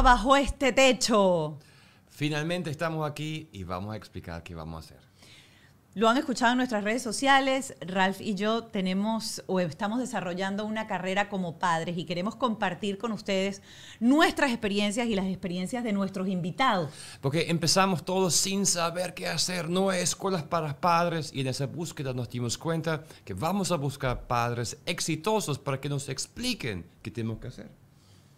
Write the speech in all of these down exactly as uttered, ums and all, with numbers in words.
Bajo este Techo. Finalmente estamos aquí y vamos a explicar qué vamos a hacer. Lo han escuchado en nuestras redes sociales. Ralph y yo tenemos o estamos desarrollando una carrera como padres y queremos compartir con ustedes nuestras experiencias y las experiencias de nuestros invitados. Porque empezamos todos sin saber qué hacer. No hay escuelas para padres y en esa búsqueda nos dimos cuenta que vamos a buscar padres exitosos para que nos expliquen qué tenemos que hacer.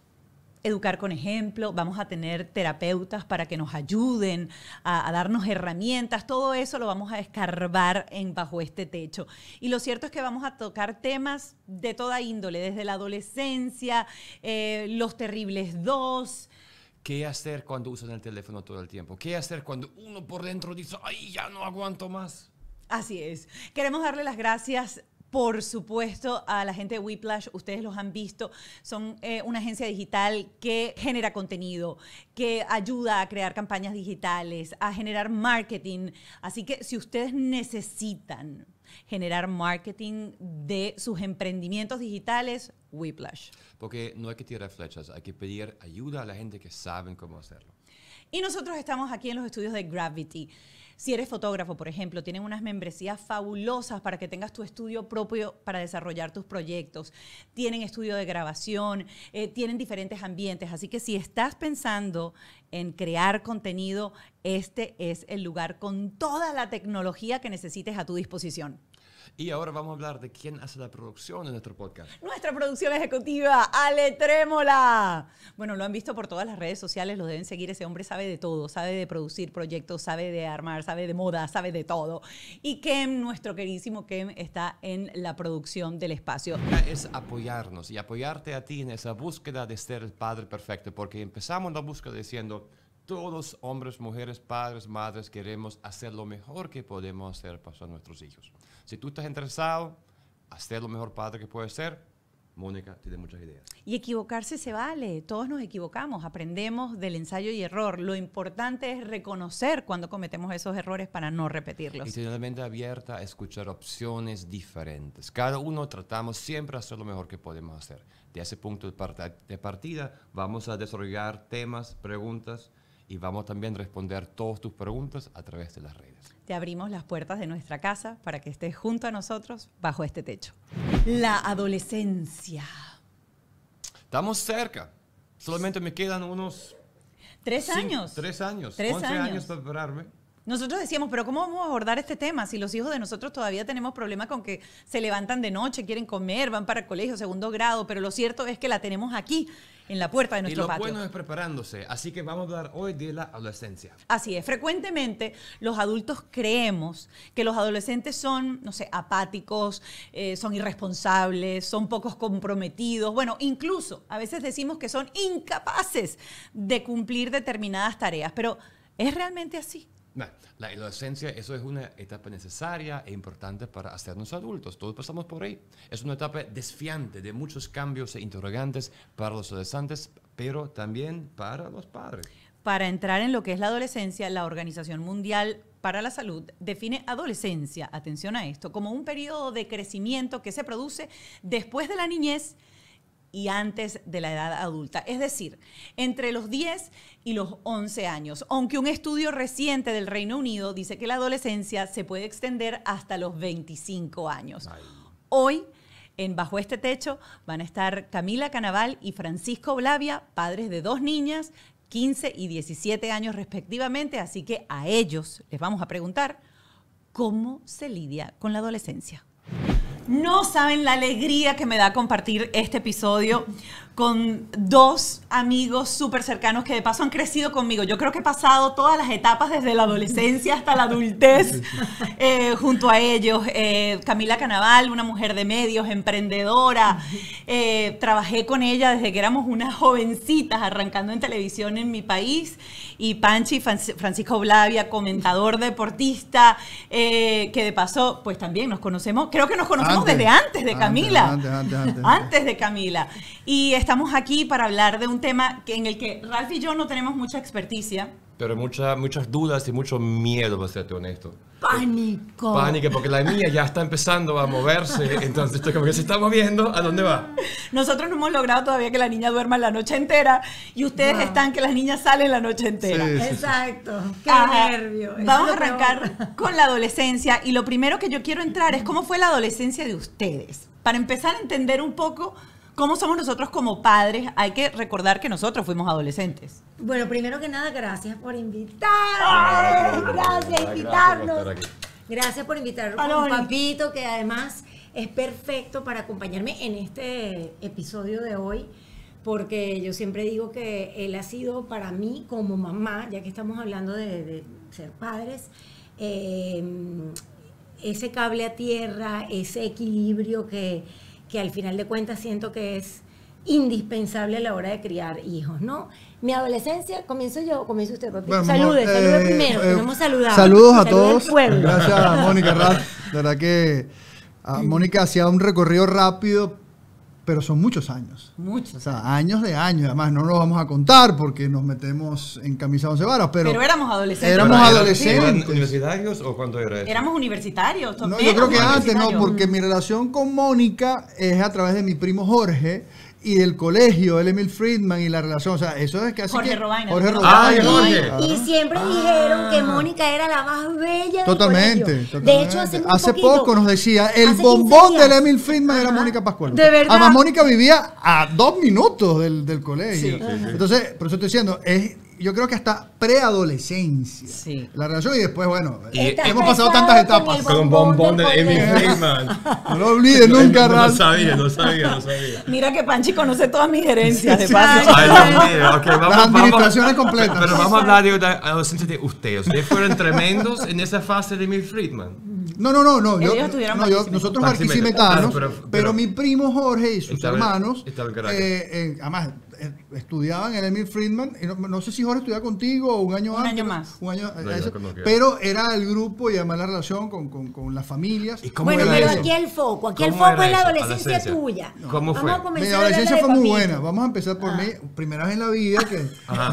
Educar con ejemplo, vamos a tener terapeutas para que nos ayuden a, a darnos herramientas, todo eso lo vamos a escarbar en Bajo este Techo. Y lo cierto es que vamos a tocar temas de toda índole, desde la adolescencia, eh, los terribles dos. ¿Qué hacer cuando usan el teléfono todo el tiempo? ¿Qué hacer cuando uno por dentro dice, ay, ya no aguanto más? Así es. Queremos darle las gracias, por supuesto, a la gente de Whiplash. Ustedes los han visto, son eh, una agencia digital que genera contenido, que ayuda a crear campañas digitales, a generar marketing. Así que si ustedes necesitan generar marketing de sus emprendimientos digitales, Whiplash. Porque no hay que tirar flechas, hay que pedir ayuda a la gente que saben cómo hacerlo. Y nosotros estamos aquí en los estudios de Gravity. Si eres fotógrafo, por ejemplo, tienen unas membresías fabulosas para que tengas tu estudio propio para desarrollar tus proyectos. Tienen estudio de grabación, eh, tienen diferentes ambientes. Así que si estás pensando en crear contenido, este es el lugar con toda la tecnología que necesites a tu disposición. Y ahora vamos a hablar de quién hace la producción de nuestro podcast. Nuestra producción ejecutiva, Ale Trémola. Bueno, lo han visto por todas las redes sociales, lo deben seguir. Ese hombre sabe de todo, sabe de producir proyectos, sabe de armar, sabe de moda, sabe de todo. Y Kem, nuestro queridísimo Kem, está en la producción del espacio. Es apoyarnos y apoyarte a ti en esa búsqueda de ser el padre perfecto, porque empezamos la búsqueda diciendo, todos, hombres, mujeres, padres, madres, queremos hacer lo mejor que podemos hacer para nuestros hijos. Si tú estás interesado a ser lo mejor padre que puedes ser, Mónica tiene muchas ideas. Y equivocarse se vale, todos nos equivocamos, aprendemos del ensayo y error. Lo importante es reconocer cuando cometemos esos errores para no repetirlos. Y tener la mente abierta a escuchar opciones diferentes. Cada uno tratamos siempre de hacer lo mejor que podemos hacer. De ese punto de, part de partida vamos a desarrollar temas, preguntas, y vamos también a responder todas tus preguntas a través de las redes. Te abrimos las puertas de nuestra casa para que estés junto a nosotros bajo este techo. La adolescencia. Estamos cerca. Solamente me quedan unos... ¿Tres cinco, años? Tres años. Tres once años. años para prepararme. Nosotros decíamos, pero ¿cómo vamos a abordar este tema si los hijos de nosotros todavía tenemos problemas con que se levantan de noche, quieren comer, van para el colegio, segundo grado? Pero lo cierto es que la tenemos aquí, en la puerta de nuestro patio. Y lo bueno es preparándose. Así que vamos a hablar hoy de la adolescencia. Así es. Frecuentemente los adultos creemos que los adolescentes son, no sé, apáticos, eh, son irresponsables, son pocos comprometidos. Bueno, incluso a veces decimos que son incapaces de cumplir determinadas tareas. Pero ¿es realmente así? No, la adolescencia, eso es una etapa necesaria e importante para hacernos adultos. Todos pasamos por ahí. Es una etapa desfiante de muchos cambios e interrogantes para los adolescentes, pero también para los padres. Para entrar en lo que es la adolescencia, la Organización Mundial para la Salud define adolescencia, atención a esto, como un periodo de crecimiento que se produce después de la niñez y antes de la edad adulta, es decir, entre los diez y los once años, aunque un estudio reciente del Reino Unido dice que la adolescencia se puede extender hasta los veinticinco años. Ay. Hoy, en Bajo este Techo, van a estar Camila Canaval y Francisco Blavia, padres de dos niñas, quince y diecisiete años respectivamente, así que a ellos les vamos a preguntar cómo se lidia con la adolescencia. No saben la alegría que me da compartir este episodio con dos amigos súper cercanos que de paso han crecido conmigo. Yo creo que he pasado todas las etapas desde la adolescencia hasta la adultez eh, junto a ellos. Eh, Camila Canaval, una mujer de medios, emprendedora. Eh, trabajé con ella desde que éramos unas jovencitas arrancando en televisión en mi país. Y Panchi Francisco Blavia, comentador deportista, eh, que de paso pues también nos conocemos, creo que nos conocemos antes, desde antes de Camila. Antes, antes, antes, antes. antes de Camila. Y estamos aquí para hablar de un tema que, en el que Ralph y yo no tenemos mucha experticia. Pero mucha, muchas dudas y mucho miedo, para serte honesto. Pánico. Pánico, porque la mía ya está empezando a moverse, entonces estoy como que se está moviendo, ¿a dónde va? Nosotros no hemos logrado todavía que la niña duerma la noche entera y ustedes Wow. están que las niñas salen la noche entera. Sí. Exacto. Qué Ajá. nervio. Eso Vamos a es lo arrancar peor. con la adolescencia y lo primero que yo quiero entrar es cómo fue la adolescencia de ustedes. Para empezar a entender un poco cómo somos nosotros como padres, hay que recordar que nosotros fuimos adolescentes. Bueno, primero que nada, gracias por invitarnos. Gracias por Gracias invitarnos. por estar aquí. Gracias por invitarnos Ah, a un no, papito que además es perfecto para acompañarme en este episodio de hoy, porque yo siempre digo que él ha sido para mí como mamá, ya que estamos hablando de, de ser padres, eh, ese cable a tierra, ese equilibrio que, que al final de cuentas siento que es indispensable a la hora de criar hijos, ¿no? Mi adolescencia, comienzo yo, comienzo usted, papi. Bueno, salude, amor, salude eh, primero, que eh, no hemos saludado. Saludos a Salude al todos. pueblo. Gracias, Mónica Rat. De verdad que ah, Mónica hacía un recorrido rápido, pero son muchos años. Muchos. O sea, años de años. Además, no lo vamos a contar porque nos metemos en camisa once varas, pero, Pero éramos adolescentes. Éramos ¿Eran- adolescentes. ¿Eran universitarios o cuánto era eso? Éramos universitarios. No, menos yo creo que antes, no, universitarios. porque mi relación con Mónica es a través de mi primo Jorge y del colegio, el Emil Friedman y la relación, o sea, eso es casi Jorge que... Robaina, Jorge ¿no? Robaina. Ay, Jorge. Y, y siempre dijeron que Mónica era la más bella del Totalmente, colegio. totalmente. De hecho, hace, muy poquito, poco nos decía, el hace bombón quince días. del Emil Friedman era Ajá. Mónica Pascual. De verdad. Además, Mónica vivía a dos minutos del, del colegio. Sí. Entonces, por eso estoy diciendo, es, yo creo que hasta preadolescencia Sí. la relación y después, bueno, Y- Está hemos pasado casado tantas con etapas. el Con un bombón de del Emmy colegio. Freeman. No lo olvides nunca, No Ralph. sabía, no sabía, no sabía. Mira que Panchi conoce todas mis herencias, de Sí. paso. Ay, Dios mío, ok, vamos, Las administraciones vamos, completas. Pero, pero vamos a hablar de la adolescencia de ustedes. Ustedes fueron tremendos en esa fase de Emil Friedman. No, no, no, no. Yo, Ellos estuvieron no, yo- barquisimetas. nosotros Barquisimetas, barquisimetanos, claro, pero, pero- pero- mi primo Jorge y sus Estaba- hermanos, estaba en Caracas. eh, eh, además, eh, estudiaban en Emil Friedman, y no, no sé si Jorge estudiaba contigo o un año Un antes. año ¿no? más. Un año, No, yo eso, no conozco. pero era el grupo y además la relación con, con, con las familias. ¿Y cómo Bueno, era pero eso? aquí el foco, aquí el ¿Cómo foco era es la eso? adolescencia Adolescencia. tuya. ¿Cómo Vamos fue? a comenzar Mi a adolescencia hablar fue de muy papito. buena. Vamos a empezar por Ah. mí. Primera vez en la vida que Ajá.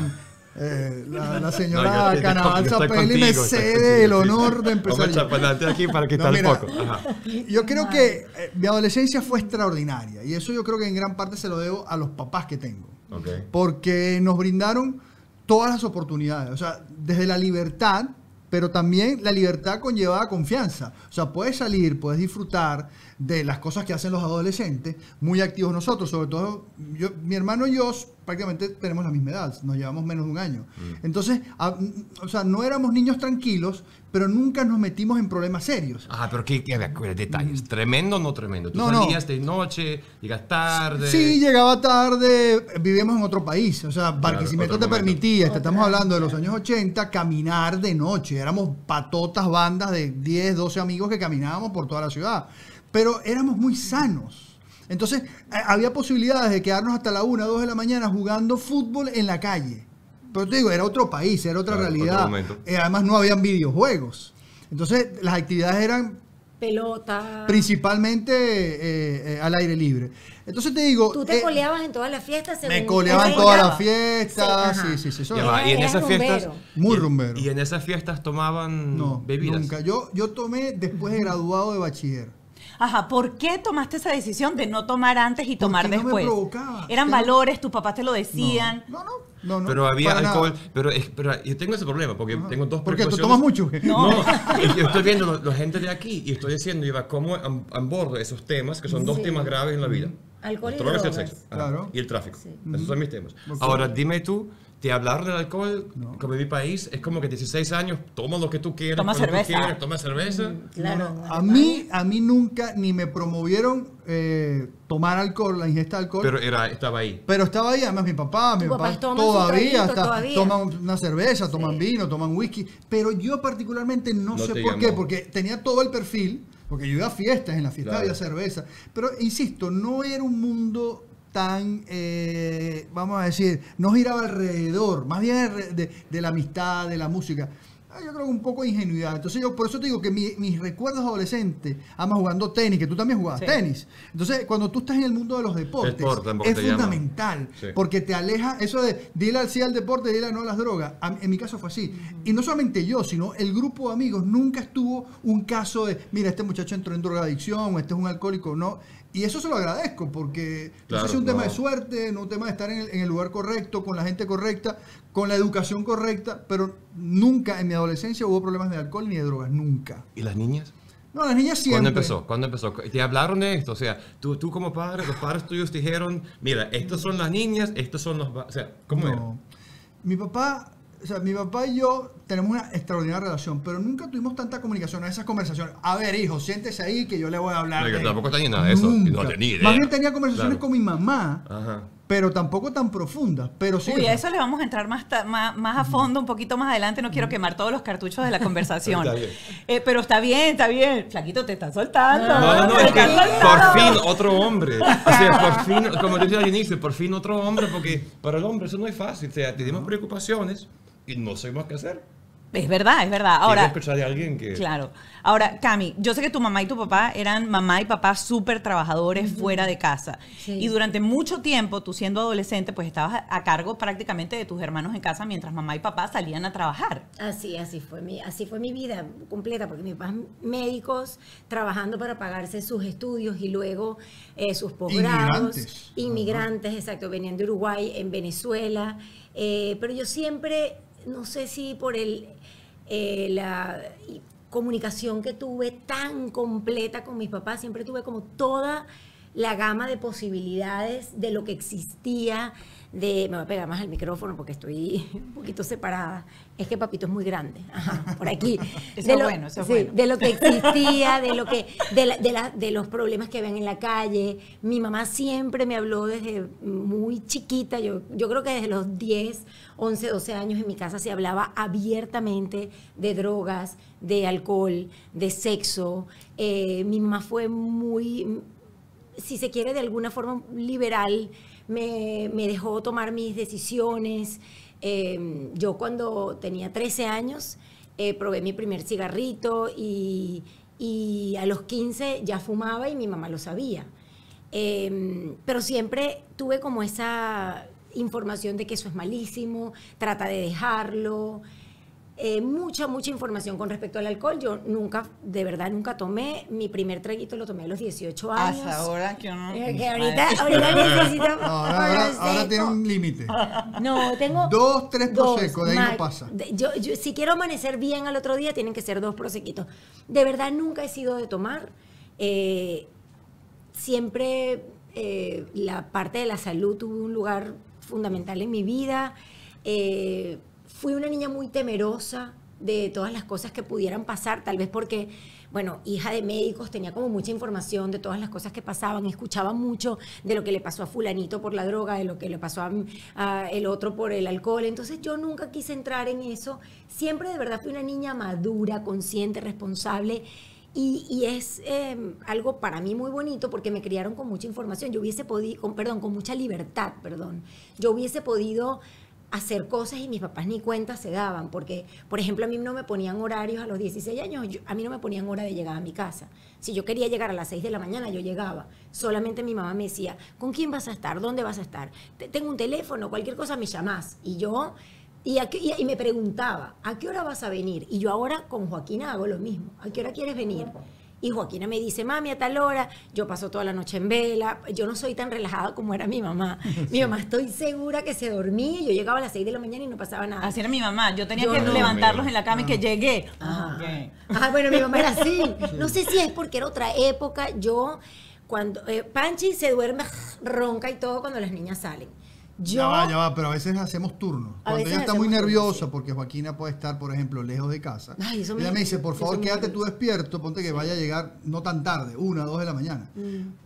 eh, la, la No, señora yo- yo Canaval estoy- yo estoy Zapelli me contigo, estoy cede contigo, el sí. honor de empezar. Vamos a yo. echar para adelante aquí para que No, está el mira, foco. Ajá. Yo creo que eh, mi adolescencia fue extraordinaria y eso yo creo que en gran parte se lo debo a los papás que tengo, Ok. porque nos brindaron todas las oportunidades, o sea, desde la libertad, pero también la libertad conllevaba confianza. O sea, puedes salir, puedes disfrutar de las cosas que hacen los adolescentes, muy activos nosotros, sobre todo yo, mi hermano y yo prácticamente tenemos la misma edad, nos llevamos menos de un año. Entonces, a- o sea, no éramos niños tranquilos, pero nunca nos metimos en problemas serios. Ah, pero qué, qué, qué detalles. ¿Tremendo o no tremendo? ¿Tú No, no. salías de noche, llegas tarde? Sí, llegaba tarde, vivíamos en otro país, o sea, Barquisimeto otro te momento. permitía, te estamos hablando de los años ochenta, caminar de noche, éramos patotas bandas de diez, doce amigos que caminábamos por toda la ciudad, pero éramos muy sanos. Entonces, eh, había posibilidades de quedarnos hasta la una, dos de la mañana jugando fútbol en la calle. Pero te digo, era otro país, era otra Claro, realidad. otro momento. Eh, además, no habían videojuegos. Entonces, las actividades eran Pelota. principalmente eh, eh, al aire libre. Entonces te digo... Tú te eh, coleabas en todas las fiestas. me según- coleaban según todas ya las va. fiestas, Sí, sí, ajá. sí, sí. eso Ya era- va, y en Eras esas fiestas. rumbero. Muy y- rumbero. Y en esas fiestas tomaban No, bebidas. nunca. Yo, yo tomé después de graduado de bachiller. Ajá, ¿por qué tomaste esa decisión de no tomar antes y tomar no me después? provocaba. Eran Tengo- valores, tus papás te lo decían. No, no, no. no, Pero había para alcohol. nada. Pero, es- pero yo tengo ese problema porque tengo dos ¿Por qué? ¿Tú precauciones. tomas mucho? No. No, y yo estoy viendo la, la gente de aquí y estoy diciendo, Iba, cómo an- abordo esos temas, que son dos Sí. temas graves en la vida. Alcohol y Las drogas el drogas. sexo. Ajá. Claro. Y el tráfico. Sí. Esos son mis temas. Ok. Ahora, dime tú, ¿te hablar del alcohol? Como en mi país, es como que dieciséis años, toma lo que tú quieras. Toma cuando tú cerveza. quieras, toma cerveza. Claro. No, no, a mí, a mí nunca ni me promovieron eh, tomar alcohol, la ingesta de alcohol. Pero era, estaba ahí. Pero estaba ahí, además mi papá, mi Tus papá papás toman su todavía, traguito hasta todavía. toman una cerveza, toman vino, toman whisky, pero yo particularmente no, No sé te por llamó. qué, porque tenía todo el perfil, porque yo iba a fiestas, en las fiestas Claro. había cerveza, pero insisto, no era un mundo tan, eh, vamos a decir, no giraba alrededor, más bien alre- de, de la amistad, de la música. yo creo que un poco de ingenuidad. Entonces yo por eso te digo que mi, mis recuerdos adolescentes, además jugando tenis, que tú también jugabas Sí. tenis. Entonces cuando tú estás en el mundo de los deportes, Deporte, tampoco es te llama. fundamental, Sí. porque te aleja eso de dile al sí al deporte, dile no a las drogas. A- en mi caso fue así. Y no solamente yo, sino el grupo de amigos nunca estuvo un caso de, mira, este muchacho entró en drogadicción, o este es un alcohólico, no. Y eso se lo agradezco, porque Claro, eso es un tema no. de suerte, no un tema de estar en el, en el lugar correcto, con la gente correcta, con la educación correcta, pero nunca en mi adolescencia hubo problemas de alcohol ni de drogas, nunca. ¿Y las niñas? No, las niñas siempre. ¿Cuándo empezó? ¿Cuándo empezó? ¿Te hablaron de esto? O sea, tú, tú como padre, los padres tuyos dijeron, mira, estos son las niñas, estos son los... va-". O sea, ¿cómo era? No. Mi papá, o sea, mi papá y yo tenemos una extraordinaria relación, pero nunca tuvimos tanta comunicación en esas conversaciones. A ver, hijo, siéntese ahí que yo le voy a hablar. Oiga, de- tampoco tenía nada de eso, y no Nunca. tenía idea. Más bien tenía conversaciones Claro. con mi mamá, Ajá. pero tampoco tan profundas. Pero sí. Uy, o a sea, eso le vamos a entrar más, ta- más, más a fondo, un poquito más adelante. No quiero quemar todos los cartuchos de la conversación. Está bien. Eh, pero está bien, está bien. Flaquito, te está soltando. No, no, no, Te es que está por soltando. fin otro hombre. O sea, por fin, como decía al inicio, por fin otro hombre, porque para el hombre eso no es fácil. O sea, tenemos preocupaciones y no sabemos qué hacer. Es verdad, es verdad. Ahora, Ahora, escuchar de alguien que... claro. Ahora, Cami, yo sé que tu mamá y tu papá eran mamá y papá súper trabajadores fuera de casa. Sí. Y durante mucho tiempo, tú siendo adolescente, pues estabas a, a cargo prácticamente de tus hermanos en casa mientras mamá y papá salían a trabajar. Así, así fue mi, así fue mi vida completa, porque mis papás médicos trabajando para pagarse sus estudios y luego eh, sus posgrados. Inmigrantes. Inmigrantes, exacto, venían de Uruguay, en Venezuela. Eh, pero yo siempre, no sé si por el eh, la y- comunicación que tuve tan completa con mis papás, siempre tuve como toda la gama de posibilidades de lo que existía, de, me voy a pegar más al micrófono porque estoy un poquito separada, es que papito es muy grande, ajá, por aquí. Eso De es lo- bueno, eso es sí, bueno. de lo que existía, de lo que, de, la- de, la- de los problemas que ven en la calle. Mi mamá siempre me habló desde muy chiquita, yo, yo creo que desde los diez, once, doce años en mi casa se hablaba abiertamente de drogas, de alcohol, de sexo. Eh, mi mamá fue muy, si se quiere, de alguna forma liberal, me, me dejó tomar mis decisiones. Eh, yo cuando tenía trece años eh, probé mi primer cigarrito y, y a los quince ya fumaba y mi mamá lo sabía. Eh, pero siempre tuve como esa información de que eso es malísimo, trata de dejarlo. Eh, mucha, mucha información con respecto al alcohol. Yo nunca, de verdad, nunca tomé. Mi primer traguito lo tomé a los dieciocho años. Hasta ahora que uno... Eh, que ahorita, ahorita necesito no, ahora, ahora- ahora tiene un límite. No, tengo Dos, tres dos, prosecco, de ahí no mal. pasa. De- Yo, yo, si quiero amanecer bien al otro día, tienen que ser dos prosequitos. De verdad, nunca he sido de tomar. Eh, siempre eh, la parte de la salud tuvo un lugar fundamental en mi vida. Eh, fui una niña muy temerosa de todas las cosas que pudieran pasar, tal vez porque, bueno, hija de médicos, tenía como mucha información de todas las cosas que pasaban, escuchaba mucho de lo que le pasó a fulanito por la droga, de lo que le pasó a, a el otro por el alcohol. Entonces yo nunca quise entrar en eso. Siempre de verdad fui una niña madura, consciente, responsable. Y, y es eh, algo para mí muy bonito porque me criaron con mucha información. Yo hubiese podido, con, perdón, con mucha libertad, perdón. Yo hubiese podido hacer cosas y mis papás ni cuenta se daban, porque, por ejemplo, a mí no me ponían horarios a los dieciséis años, yo- a mí no me ponían hora de llegar a mi casa. Si yo quería llegar a las seis de la mañana, yo llegaba. Solamente mi mamá me decía, ¿con quién vas a estar? ¿Dónde vas a estar? Te- Tengo un teléfono, cualquier cosa me llamás. Y yo, y, a qué- y- y me preguntaba, ¿a qué hora vas a venir? Y yo ahora con Joaquina hago lo mismo, ¿a qué hora quieres venir? Y Joaquina me dice, mami, a tal hora, yo paso toda la noche en vela, yo no soy tan relajada como era mi mamá. Mi mamá estoy segura que se dormía, yo llegaba a las seis de la mañana y no pasaba nada. Así era mi mamá. Yo tenía Yo que no. levantarlos en la cama y que llegué. Ajá. Ok. Ajá, bueno, mi mamá era así. No sé si es porque era otra época. Yo, cuando eh, Panchi se duerme, ronca y todo cuando las niñas salen. Yo, Ya va, ya va, pero a veces hacemos turnos. A Cuando veces ella está muy hacemos turnos, nerviosa sí. porque Joaquina puede estar, por ejemplo, lejos de casa. Ay, eso me- ella me dice, por eso favor, me quédate nerviosa. tú despierto, ponte que vaya a llegar no tan tarde, una, dos de la mañana. Mm.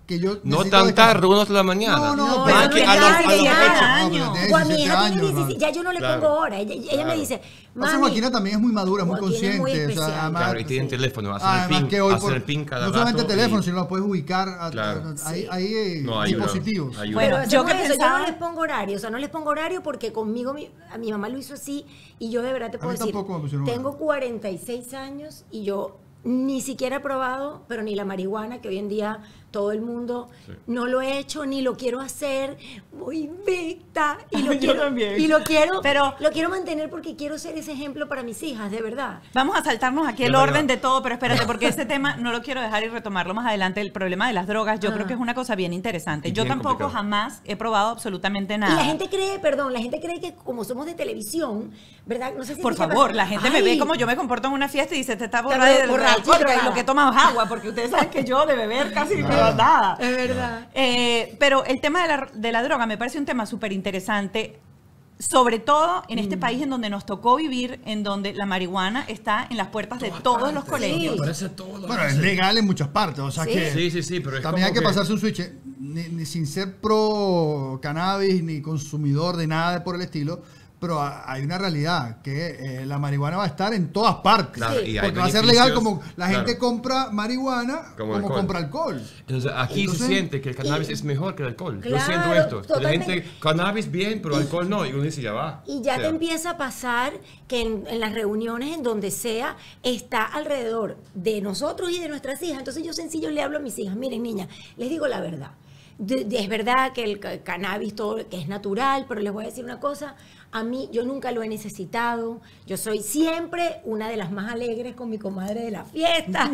que yo No necesito tan descansar. tarde, uno de la mañana. No, no, No, pero eso que no a es los- tarde, a los ya. hechos, no, pero años. tiene O a mi diecisiete hija tiene años, dieciséis, hermano. ya yo no le Claro. pongo hora. Ella, ella Claro. me dice, Pasa, mami, Joaquina también es muy madura, muy Joaquina es muy consciente. o especial. sea, además, Claro, y tienen Sí. teléfono, hacen además el pin, que hoy hacen por- el pin cada no solamente rato teléfono, y- sino lo puedes ubicar. A, Claro. a- hay Sí. hay, eh, No, ayuda, dispositivos. ayuda. Bueno, Pero yo yo, que eso, yo pensaba- no les pongo horario, o sea, no les pongo horario porque conmigo mi, a mi mamá lo hizo así y yo de verdad te A puedo mí decir, tampoco me pusieron tengo horario. cuarenta y seis años y yo ni siquiera he probado, pero ni la marihuana, que hoy en día todo el mundo Sí. no lo he hecho ni lo quiero hacer, voy invicta y lo Yo quiero también. y lo quiero, Pero- lo quiero mantener porque quiero ser ese ejemplo para mis hijas, de verdad. Vamos a saltarnos aquí el Ya va, orden ya va. de todo, pero espérate, porque este tema no lo quiero dejar y retomarlo más adelante. El problema de las drogas, yo Ah. creo que es una cosa bien interesante. Y Yo bien tampoco complicado. jamás he probado absolutamente nada. Y la gente cree, perdón, la gente cree que como somos de televisión, ¿verdad? No sé si Por a ti te favor, pasa. la gente me Ay, ve como yo me comporto en una fiesta y dice, te está Está borrada de borracha, alcohol, y drogada. lo que tomas es agua, porque ustedes saben que yo de beber casi no nada. Es verdad. Eh, pero el tema de la, de la droga me parece un tema súper interesante, sobre todo en este país en donde nos tocó vivir, en donde la marihuana está en las puertas de todos los colegios. Sí. Parece todo. Bueno, es legal en muchas partes, o sea Sí. que Sí, sí, sí, pero es también hay como que, pasarse un switch, eh, ni, ni sin ser pro cannabis ni consumidor de nada por el estilo, pero a- hay una realidad que eh, la marihuana va a estar en todas partes, Claro, Sí. y hay porque va a ser legal beneficios, como la claro. gente compra marihuana Como como, alcohol. compra alcohol. Entonces aquí Entonces, se siente que el cannabis y- es mejor que el alcohol. Yo Claro, siento esto. Que la totalmente. gente, cannabis bien, pero alcohol no. Y uno dice, ya va. Y ya O sea, te empieza a pasar que en, en las reuniones, en donde sea, está alrededor de nosotros y de nuestras hijas. Entonces yo sencillo le hablo a mis hijas, miren niña, les digo la verdad. De- de- es verdad que el ca- cannabis todo que es natural, pero les voy a decir una cosa, a mí yo nunca lo he necesitado. Yo soy siempre una de las más alegres con mi comadre de la fiesta.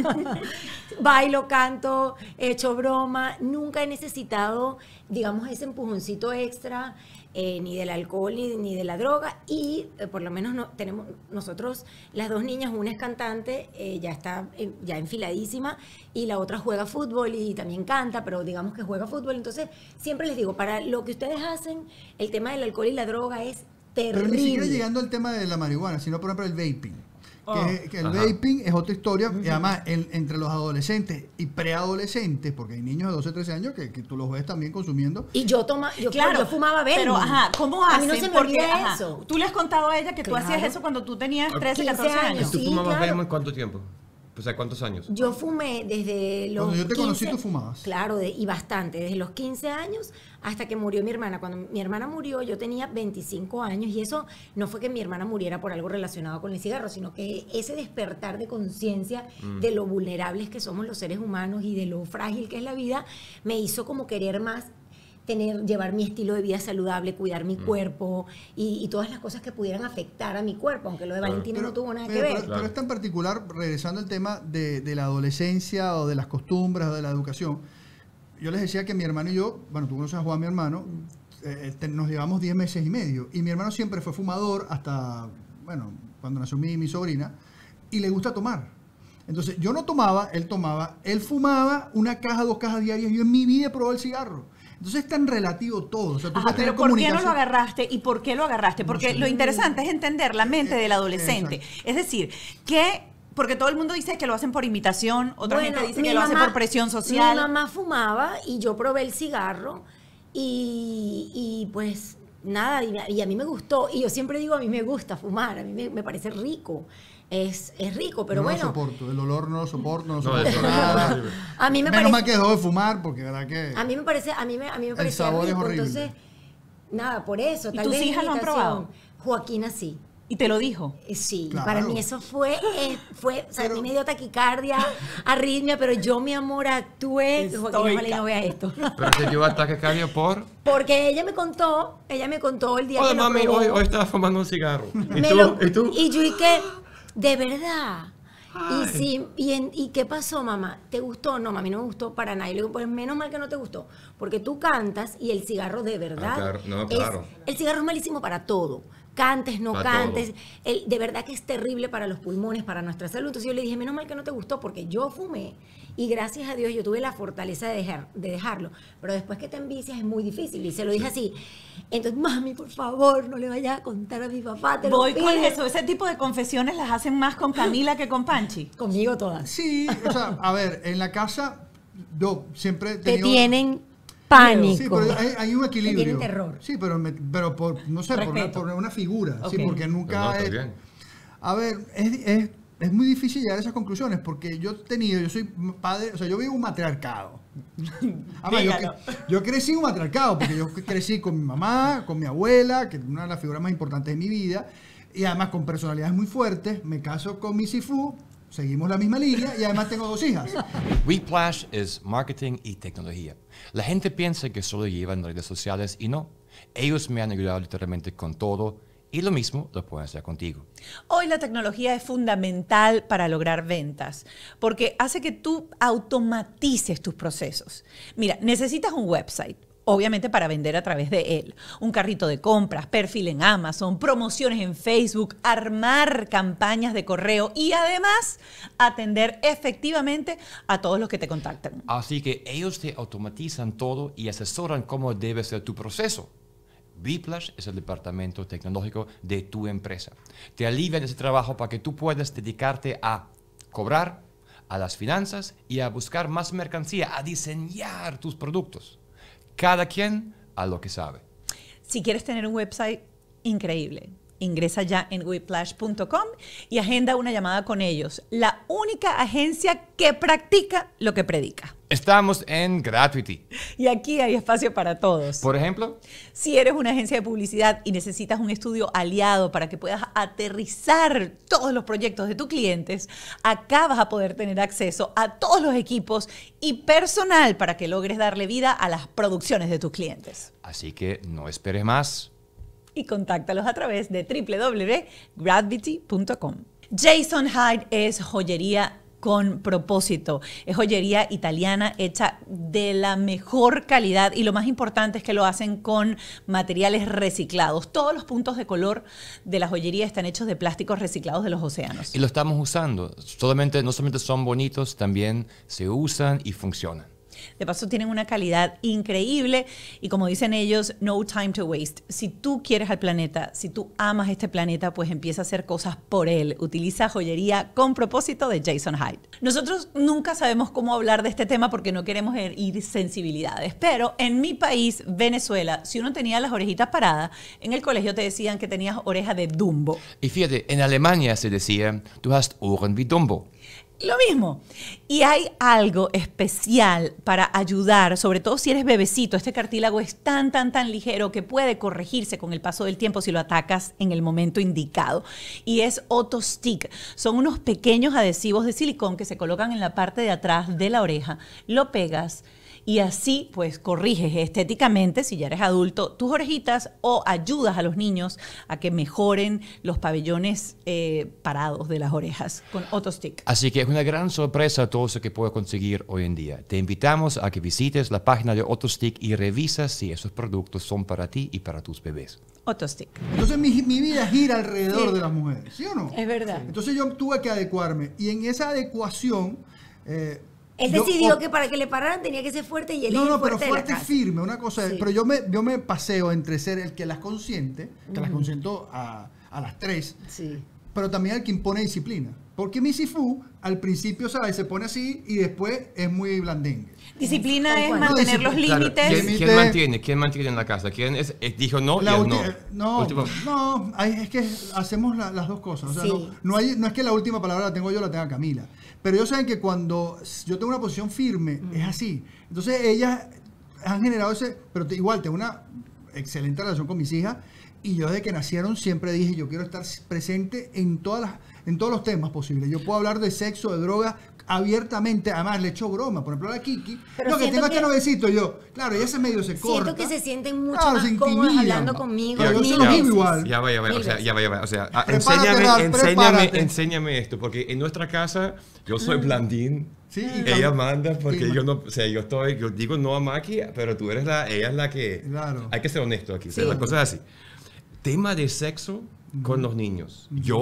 Bailo, canto, he hecho broma, nunca he necesitado, digamos, ese empujoncito extra. Eh, ni del alcohol ni, ni de la droga y eh, por lo menos no, tenemos nosotros las dos niñas, una es cantante, eh, ya está eh, ya enfiladísima y la otra juega fútbol y también canta, pero digamos que juega fútbol, entonces siempre les digo, para lo que ustedes hacen, el tema del alcohol y la droga es terrible. Pero ni siquiera llegando al tema de la marihuana, sino por ejemplo el vaping. Oh. Que, que el Ajá. vaping es otra historia, y además el- entre los adolescentes y preadolescentes, porque hay niños de doce, trece años que, que tú los ves también consumiendo. Y yo toma, yo, Claro, yo fumaba verde. pero ajá, ¿cómo A hacen? mí no se me Porque, olvida ajá, eso. Tú le has contado a ella que tú Claro. hacías eso cuando tú tenías trece, quince catorce años. años. ¿Tú Sí, fumabas claro. Bayman cuánto tiempo? O sea, ¿cuántos años? Yo fumé desde los Cuando yo te conocí, quince tú fumabas. Claro, de- y bastante, desde los quince años hasta que murió mi hermana. Cuando mi hermana murió, yo tenía veinticinco años y eso no fue que mi hermana muriera por algo relacionado con el cigarro, sino que ese despertar de conciencia de lo vulnerables que somos los seres humanos y de lo frágil que es la vida, me hizo como querer más tener, llevar mi estilo de vida saludable, cuidar mi cuerpo y, y todas las cosas que pudieran afectar a mi cuerpo, aunque lo de Claro. Valentina no tuvo nada pero, que ver. pero- pero es tan particular, regresando al tema de, de la adolescencia o de las costumbres o de la educación. Yo les decía que mi hermano y yo, bueno, tú conoces a Juan, mi hermano, eh, te- nos llevamos diez meses y medio. Y mi hermano siempre fue fumador hasta, bueno, cuando nació mi, mi sobrina, y le gusta tomar. Entonces, yo no tomaba, él tomaba, él fumaba una caja, dos cajas diarias, yo en mi vida he probado el cigarro. Entonces es tan relativo todo. O sea, tú Ajá, puedes tener pero ¿por qué no lo comunicación- agarraste y por qué lo agarraste? Porque lo interesante es entender la mente del adolescente. Exacto. Es decir, que porque todo el mundo dice que lo hacen por imitación, otra Bueno, gente dice mi que lo hace mamá- por presión social. Mi mamá fumaba y yo probé el cigarro y, y pues nada, y, y a mí me gustó. Y yo siempre digo, a mí me gusta fumar, a mí me, me parece rico. Es, es rico, pero Yo no bueno. lo soporto, el olor no lo soporto, no lo No, soporto eso no, nada. no, no, no. A mí me Menos mal parece, que dejó de fumar, porque la verdad que... a mí me parece, a mí me, a mí me El parecía sabor es rico. horrible. Entonces, nada, por eso. ¿Y tal tus vez hijas lo han imitación. probado? Joaquina sí. Y te lo dijo. Eh, Sí, Claro. para mí eso fue, eh, fue o sea, Pero- a mí me dio taquicardia, arritmia, pero yo, mi amor, actué. Joaquina, ojalá y no vea esto. Pero te dio ataque cardíaco por... Porque ella me contó, ella me contó el día Hola, que lo mami, probó. hoy, hoy estaba fumando un cigarro. ¿Y Me tú? lo- ¿Y tú? Y yo, ¿y qué? De verdad. Ay. Y sí, y, en- ¿y qué pasó, mamá? ¿Te gustó? No, mami, no me gustó para nada. Y le digo, pues menos mal que no te gustó. Porque tú cantas y el cigarro de verdad. Ah, claro. No, es- claro. el cigarro es malísimo para todo. Cantes, no Para cantes. todo. El- de verdad que es terrible para los pulmones, para nuestra salud. Entonces yo le dije, menos mal que no te gustó, porque yo fumé. Y gracias a Dios yo tuve la fortaleza de, dejar, de dejarlo. Pero después que te envicias es muy difícil. Y se lo dije así. Entonces, mami, por favor, no le vayas a contar a mi papá. Te lo Voy con pido". eso. Ese tipo de confesiones las hacen más con Camila que con Panchi. Conmigo todas. Sí, o sea, a ver, en la casa yo siempre he Te tenido- tienen pánico. Sí, pero hay, hay un equilibrio. Tienen terror. Sí, pero, me- pero por, no sé, por una, Respeto. por una figura. Sí, Ok. porque nunca... No, no, está he- bien. a ver, es, es, es muy difícil llegar a esas conclusiones porque yo he tenido, yo soy padre, o sea, yo vivo un matriarcado. Además, yo, Dígalo. cre- yo crecí en un matriarcado porque yo crecí con mi mamá, con mi abuela, que es una de las figuras más importantes de mi vida, y además con personalidades muy fuertes. Me caso con mi Sifu, seguimos la misma línea y además tengo dos hijas. Whiplash es marketing y tecnología. La gente piensa que solo llevan redes sociales y no. Ellos me han ayudado literalmente con todo y lo mismo lo pueden hacer contigo. Hoy la tecnología es fundamental para lograr ventas porque hace que tú automatices tus procesos. Mira, necesitas un website, obviamente para vender a través de él, un carrito de compras, perfil en Amazon, promociones en Facebook, armar campañas de correo y además atender efectivamente a todos los que te contactan. Así que ellos te automatizan todo y asesoran cómo debe ser tu proceso. Whiplash es el departamento tecnológico de tu empresa. Te alivian ese trabajo para que tú puedas dedicarte a cobrar, a las finanzas y a buscar más mercancía, a diseñar tus productos. Cada quien a lo que sabe. Si quieres tener un website increíble, ingresa ya en whiplash punto com y agenda una llamada con ellos, la única agencia que practica lo que predica. Estamos en Gratuity. Y aquí hay espacio para todos. Por ejemplo, Si eres una agencia de publicidad y necesitas un estudio aliado para que puedas aterrizar todos los proyectos de tus clientes, acá vas a poder tener acceso a todos los equipos y personal para que logres darle vida a las producciones de tus clientes. así que no esperes más. Y contáctalos a través de w w w punto gravity punto com. Jason Hyde es joyería con propósito. Es joyería italiana hecha de la mejor calidad y lo más importante es que lo hacen con materiales reciclados. Todos los puntos de color de la joyería están hechos de plásticos reciclados de los océanos. Y lo estamos usando. Solamente, no solamente son bonitos, también se usan y funcionan. De paso tienen una calidad increíble y como dicen ellos, no time to waste. Si tú quieres al planeta, si tú amas este planeta, pues empieza a hacer cosas por él. Utiliza joyería con propósito de Jason Hyde. Nosotros nunca sabemos cómo hablar de este tema porque no queremos herir sensibilidades, pero en mi país, Venezuela, si uno tenía las orejitas paradas, en el colegio te decían que tenías oreja de Dumbo. Y fíjate, en Alemania se decía, du hast Ohren wie Dumbo. Lo mismo. Y hay algo especial para ayudar, sobre todo si eres bebecito. Este cartílago es tan, tan, tan ligero que puede corregirse con el paso del tiempo si lo atacas en el momento indicado. Y es Otostick. Son unos pequeños adhesivos de silicón que se colocan en la parte de atrás de la oreja. Lo pegas y así pues corriges estéticamente, si ya eres adulto, tus orejitas o ayudas a los niños a que mejoren los pabellones eh, parados de las orejas con Otostick. Así que es una gran sorpresa todo eso que puedo conseguir hoy en día. Te invitamos a que visites la página de Otostick y revisas si esos productos son para ti y para tus bebés. Otostick. Entonces mi, mi vida gira alrededor Sí. de las mujeres, ¿sí o no? Es verdad. Entonces yo tuve que adecuarme y en esa adecuación... eh, Él yo- decidió o- que para que le pararan tenía que ser fuerte y él No, es no, el pero fuerte de la fuerte y casa. firme, una cosa. Sí. Pero yo me, yo me paseo entre ser el que las consiente, que las consiento a, a las tres, Sí. pero también el que impone disciplina. Porque mi Sifu al principio, ¿sabes? Se pone así y después es muy blandengue. Disciplina Tal es cual. mantener No, los disciplina. límites. ¿Quién, Límite. quién mantiene? ¿Quién mantiene en la casa? ¿Quién es, eh, dijo no y La él ulti- no? eh, no, Último- no, hay- es que hacemos la- las dos cosas. O sea, Sí. no, no, hay, no es que la última palabra la tengo yo, la tenga Camila. Pero ellos saben que cuando yo tengo una posición firme, es así. Entonces ellas han generado ese, pero te- igual tengo una excelente relación con mis hijas y yo desde que nacieron siempre dije, yo quiero estar presente en todas las, en todos los temas posibles. Yo puedo hablar de sexo, de drogas abiertamente, además le echo broma, por ejemplo a la Kiki, Pero no, que siento tengo que- este novecito, yo, claro, ella se medio se corta. Siento que se sienten mucho Claro, más se cómodas intimidan. hablando conmigo. Ya, yo mil se lo digo veces. igual. Ya va, ya va, Mil o sea, veces. ya va, ya va. O sea, a- Prepárate, enséñame, Ralph, enséñame, prepárate. enséñame esto, porque en nuestra casa yo soy blandín. Sí, y Ella cam- manda porque y- yo no, o sea, yo estoy, yo digo no a Maki, pero tú eres la, ella es la que, Claro. hay que ser honesto aquí, o sea, Sí. las cosas así. Tema de sexo con los niños. Yo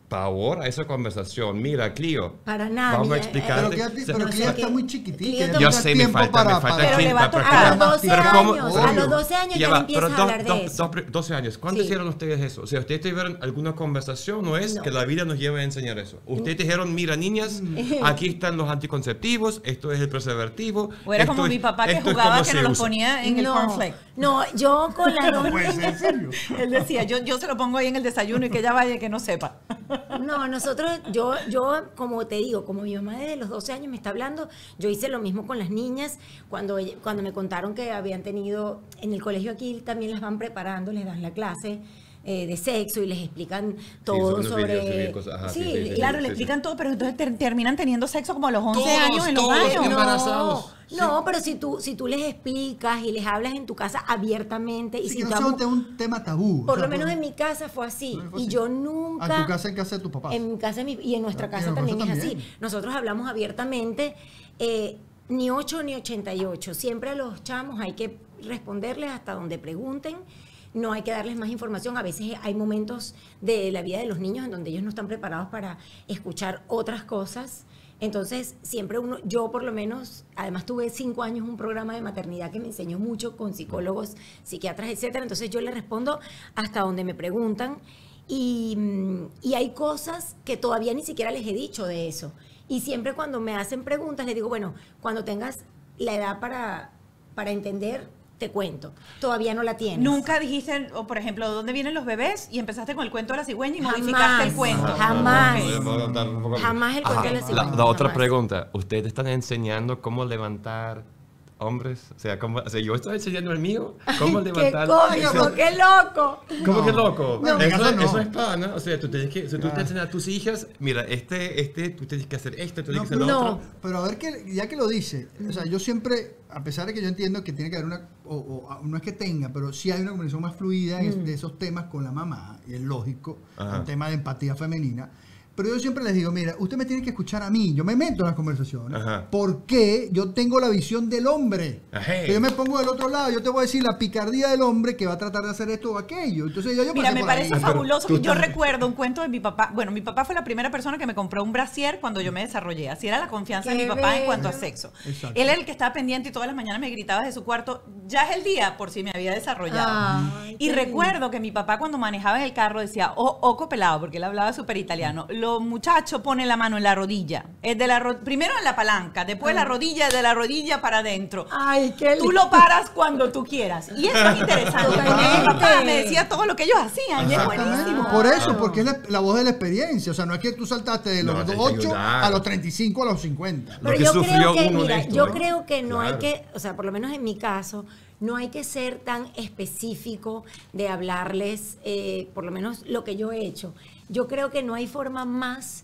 pavor a esa conversación. Mira, Clio, Para nada. vamos a mira, explicarte. Pero Clio, Se- pero no, Clio o sea, está que- muy chiquitita. Clio ella Yo no sé, tiene me tiempo falta, para- me falta para- Pero le va a para- tocar. A para- los doce pero ¿cómo? años, Obvio. a los doce años Ya ya, va, empiezas pero a do- hablar de do- eso. do- doce años. ¿Cuándo Sí. hicieron ustedes eso? O sea, ¿ustedes tuvieron alguna conversación o es No. que la vida nos lleva a enseñar eso? Ustedes dijeron, mira, niñas, aquí están los anticonceptivos, esto es el preservativo. O era esto como es- mi papá que esto es jugaba cómo que se nos los usa. ponía en el no, cornflake. no, yo con las dos Puede ser, en serio. Él decía, yo, yo se lo pongo ahí en el desayuno y que ella vaya y que no sepa. No, nosotros, yo, yo, como te digo, como mi mamá desde los doce años me está hablando, yo hice lo mismo con las niñas, cuando, ella- cuando me contaron que habían tenido, en el colegio aquí también las van preparando, les dan la clase eh, de sexo y les explican todo son los sobre... videos, sí, cosas, ajá, sí, sí, sí. Claro, sí, le sí. explican todo, pero entonces ter- terminan teniendo sexo como a los once Todos, años en los todos, baños. en- embarazados. No, pero si tú, si tú les explicas y les hablas en tu casa abiertamente y Sí, si que no tú sea amo- un, tema- un tema tabú. por o sea, lo menos en mi casa fue así. No, fue Y así. yo nunca... A tu casa, en casa de tus papás. En mi casa mi- y en nuestra Ah, y casa en también nuestra es así. también. Nosotros hablamos abiertamente, eh, ni ocho ni ochenta y ocho. Siempre a los chamos hay que responderles hasta donde pregunten. No hay que darles más información. A veces hay momentos de la vida de los niños en donde ellos no están preparados para escuchar otras cosas. Entonces, siempre uno, yo por lo menos, además tuve cinco años un programa de maternidad que me enseñó mucho con psicólogos, psiquiatras, etcétera. Entonces yo le respondo hasta donde me preguntan. Y, mm, y hay cosas que todavía ni siquiera les he dicho de eso. Y siempre cuando me hacen preguntas, les digo, bueno, cuando tengas la edad para, para entender, te cuento. Todavía no la tienes. Nunca dijiste, o por ejemplo, ¿dónde vienen los bebés? Y empezaste con el cuento de la cigüeña y Jamás. modificaste el cuento. Jamás. Ok. Jamás el cuento de la La, cigüeña, la otra jamás. pregunta, ¿ustedes están enseñando cómo levantar hombres? O sea, ¿cómo, o sea yo estoy enseñando el mío, cómo ¡Qué levantar... cómico! ¡Qué loco! ¿Cómo No. que loco? No, en mi eso, casa no. eso es pana. O sea, tú tienes que, o sea, tú Ah. te enseñas a tus hijas, mira, este, este, tú tienes que hacer esto, tú tienes No, que hacer lo no. otro. Pero a ver, que, ya que lo dice, o sea, yo siempre, a pesar de que yo entiendo que tiene que haber una, o, o no es que tenga, pero sí hay una comunicación más fluida en- de esos temas con la mamá, y es lógico, Ajá. un tema de empatía femenina. Pero yo siempre les digo, mira, usted me tiene que escuchar a mí, yo me meto en las conversaciones, Ajá. porque yo tengo la visión del hombre. Ajá. Que yo me pongo del otro lado, yo te voy a decir la picardía del hombre que va a tratar de hacer esto o aquello. Entonces yo, yo Mira, pasé me por parece ahí. fabuloso. tú Que yo estás- recuerdo un cuento de mi papá. Bueno, mi papá fue la primera persona que me compró un brasier cuando yo me desarrollé. Así era la confianza de Qué mi papá en cuanto a bello. sexo. Exacto. Él era el que estaba pendiente y todas las mañanas me gritaba de su cuarto, ya es el día, por si me había desarrollado. Ay, y qué recuerdo que mi papá cuando manejaba en el carro decía, "O- oco pelado", porque él hablaba súper italiano. Los muchachos ponen la mano en la rodilla. Es de la ro- primero en la palanca, después la rodilla, de la rodilla para adentro. Ay, qué Tú lo paras cuando tú quieras. Y eso es interesante. Porque mi papá me decía todo lo que ellos hacían. Y es Exactamente. buenísimo. Por eso, porque es la, la voz de la experiencia. O sea, no es que tú saltaste de los No, tienes que ocho ayudar. a los treinta y cinco a los cincuenta. Lo Pero que yo sufrió creo que, uno de mira, esto, yo ¿no? creo que no hay Claro. que, o sea, por lo menos en mi caso, no hay que ser tan específico de hablarles, eh, por lo menos lo que yo he hecho. Yo creo que no hay forma más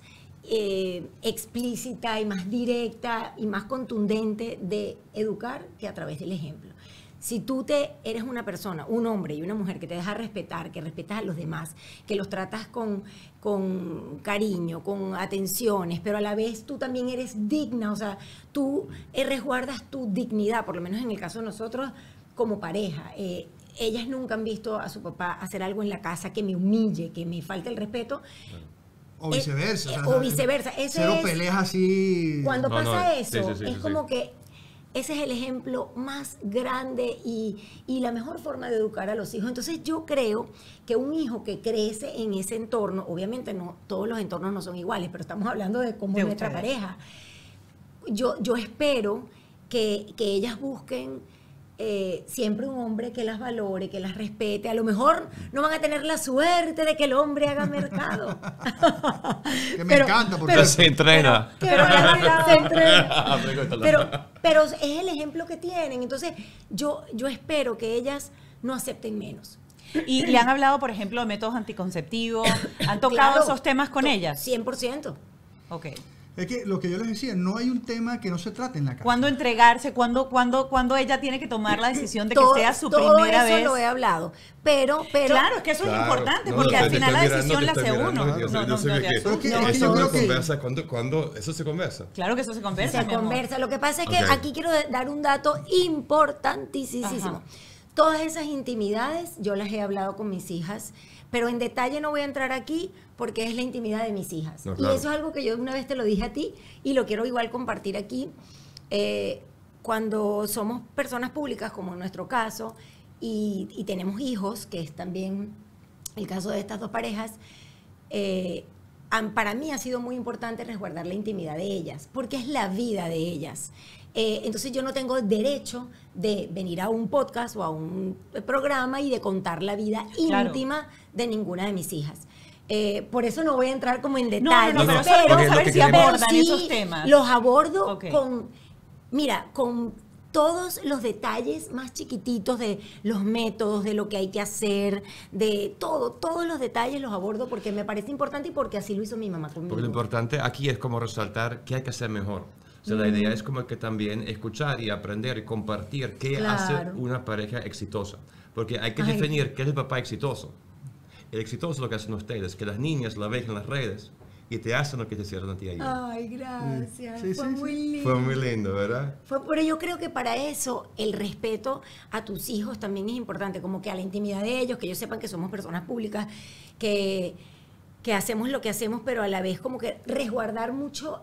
eh, explícita y más directa y más contundente de educar que a través del ejemplo. Si tú te eres una persona, un hombre y una mujer que te deja respetar, que respetas a los demás, que los tratas con, con cariño, con atenciones, pero a la vez tú también eres digna, o sea, tú eh, resguardas tu dignidad, por lo menos en el caso de nosotros como pareja. Eh, ellas nunca han visto a su papá hacer algo en la casa que me humille, que me falte el respeto. O viceversa. Eh, o sea, o viceversa. Ese cero es- peleas así. Cuando No, pasa no, eso, sí, sí, sí, es sí, como sí. que ese es el ejemplo más grande y, y la mejor forma de educar a los hijos. Entonces yo creo que un hijo que crece en ese entorno, obviamente no todos los entornos no son iguales, pero estamos hablando de cómo De es nuestra ustedes. pareja. Yo, yo espero que, que ellas busquen eh, siempre un hombre que las valore, que las respete. A lo mejor no van a tener la suerte de que el hombre haga mercado. Que me encanta, porque- Pero se entrena. Pero, se entrena. pero, pero es el ejemplo que tienen. Entonces, yo, yo espero que ellas no acepten menos. Y le han hablado, por ejemplo, de métodos anticonceptivos. ¿Han tocado Claro, esos temas con to- ellas? cien por ciento. Ok. Es que lo que yo les decía, no hay un tema que no se trate en la casa. ¿Cuándo entregarse? ¿Cuándo, cuándo, cuándo ella tiene que tomar la decisión de que Todo- sea su todo primera eso vez? lo he hablado. Pero, pero. Claro, es que eso es Claro. importante, No, porque no, al te- te final la estoy decisión la mirando, te hace estoy uno. mirando, yo sé- No, yo no, sé no que- te Pero asustes. que- No, es que Eso yo no creo que- conversa, ¿cuándo, cuándo eso se conversa? Claro que eso se conversa, Se mi amor. conversa. Lo que pasa es que Ok. aquí quiero dar un dato importantísimo. Ajá. Todas esas intimidades yo las he hablado con mis hijas pero en detalle no voy a entrar aquí porque es la intimidad de mis hijas. No, claro. Y eso es algo que yo una vez te lo dije a ti y lo quiero igual compartir aquí. Eh, cuando somos personas públicas, como en nuestro caso, y, y tenemos hijos, que es también el caso de estas dos parejas, eh, para mí ha sido muy importante resguardar la intimidad de ellas, porque es la vida de ellas. Eh, entonces yo no tengo derecho de venir a un podcast o a un programa y de contar la vida Claro. íntima de ninguna de mis hijas. Eh, por eso no voy a entrar como en No, detalles, no, no, pero no, saber, porque saber lo si que queremos- abordan sí esos temas. los abordo Ok. con, mira, con todos los detalles más chiquititos de los métodos, de lo que hay que hacer, de todo, todos los detalles los abordo porque me parece importante y porque así lo hizo mi mamá conmigo. Porque lo importante aquí es como resaltar qué hay que hacer mejor. O sea, la idea es como que también escuchar y aprender y compartir qué Claro. hace una pareja exitosa. Porque hay que Ay. definir qué es el papá exitoso. El exitoso es lo que hacen ustedes, que las niñas la ven en las redes y te hacen lo que te hicieron a ti ayer. Ay, gracias. Sí, Fue sí, muy sí. lindo. Fue muy lindo, ¿verdad? Fue, pero yo creo que para eso el respeto a tus hijos también es importante, como que a la intimidad de ellos, que ellos sepan que somos personas públicas, que, que hacemos lo que hacemos, pero a la vez como que resguardar mucho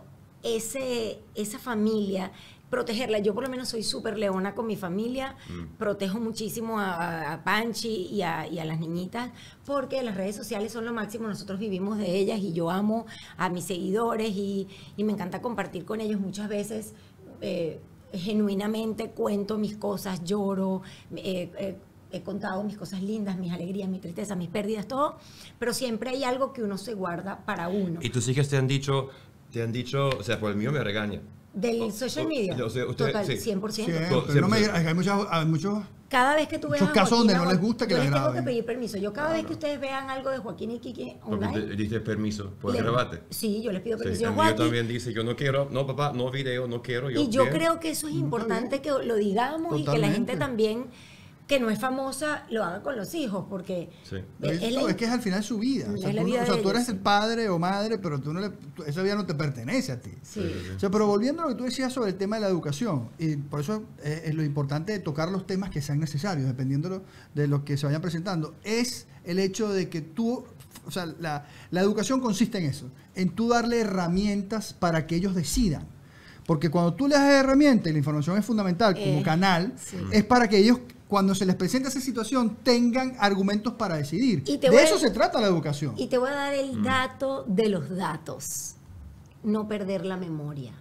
ese, esa familia, protegerla. Yo por lo menos soy súper leona con mi familia, Mm. protejo muchísimo a, a Panchi y a, y a las niñitas, porque las redes sociales son lo máximo, nosotros vivimos de ellas y yo amo a mis seguidores y, y me encanta compartir con ellos muchas veces. Eh, genuinamente cuento mis cosas, lloro, eh, eh, he contado mis cosas lindas, mis alegrías, mis tristezas, mis pérdidas, todo, pero siempre hay algo que uno se guarda para uno. Y tus hijas te han dicho, te han dicho, o sea, por el mío me regaña. Del o- social o- media, o sea, usted- total, sí. cien por ciento. Sí, Todo- pero no me- siempre. hay, muchas, hay muchos... Cada vez que tú veas Muchos a casos Joaquín donde no o- les gusta que yo la les tengo graben. que pedir permiso. Yo cada vez que ustedes vean algo de Joaquín y Kiki Porque online, te diste permiso, puedes le- grabarte. sí, yo les pido Sí, permiso. el Yo, mío Joaquín, también dice, yo no quiero, no papá, no video, no quiero. Yo, y yo bien. creo que eso es importante que lo digamos y que la gente Totalmente. también que no es famosa lo haga con los hijos, porque Sí. Es, es la- es que es al final su vida. O sea, es la tú, no- vida o sea, de tú ellos, eres sí. el padre o madre, pero tú no le, tú- esa vida no te pertenece a ti. sí. O sea, pero volviendo a lo que tú decías sobre el tema de la educación, y por eso es, es lo importante de tocar los temas que sean necesarios, dependiendo de lo, de lo que se vayan presentando, es el hecho de que tú, o sea, la, la educación consiste en eso, en tú darle herramientas para que ellos decidan. Porque cuando tú les das herramientas, y la información es fundamental como Eh, canal, sí. es para que ellos, cuando se les presente esa situación, tengan argumentos para decidir. Y te De voy a- eso se trata la educación. Y te voy a dar el dato de los datos. No perder la memoria.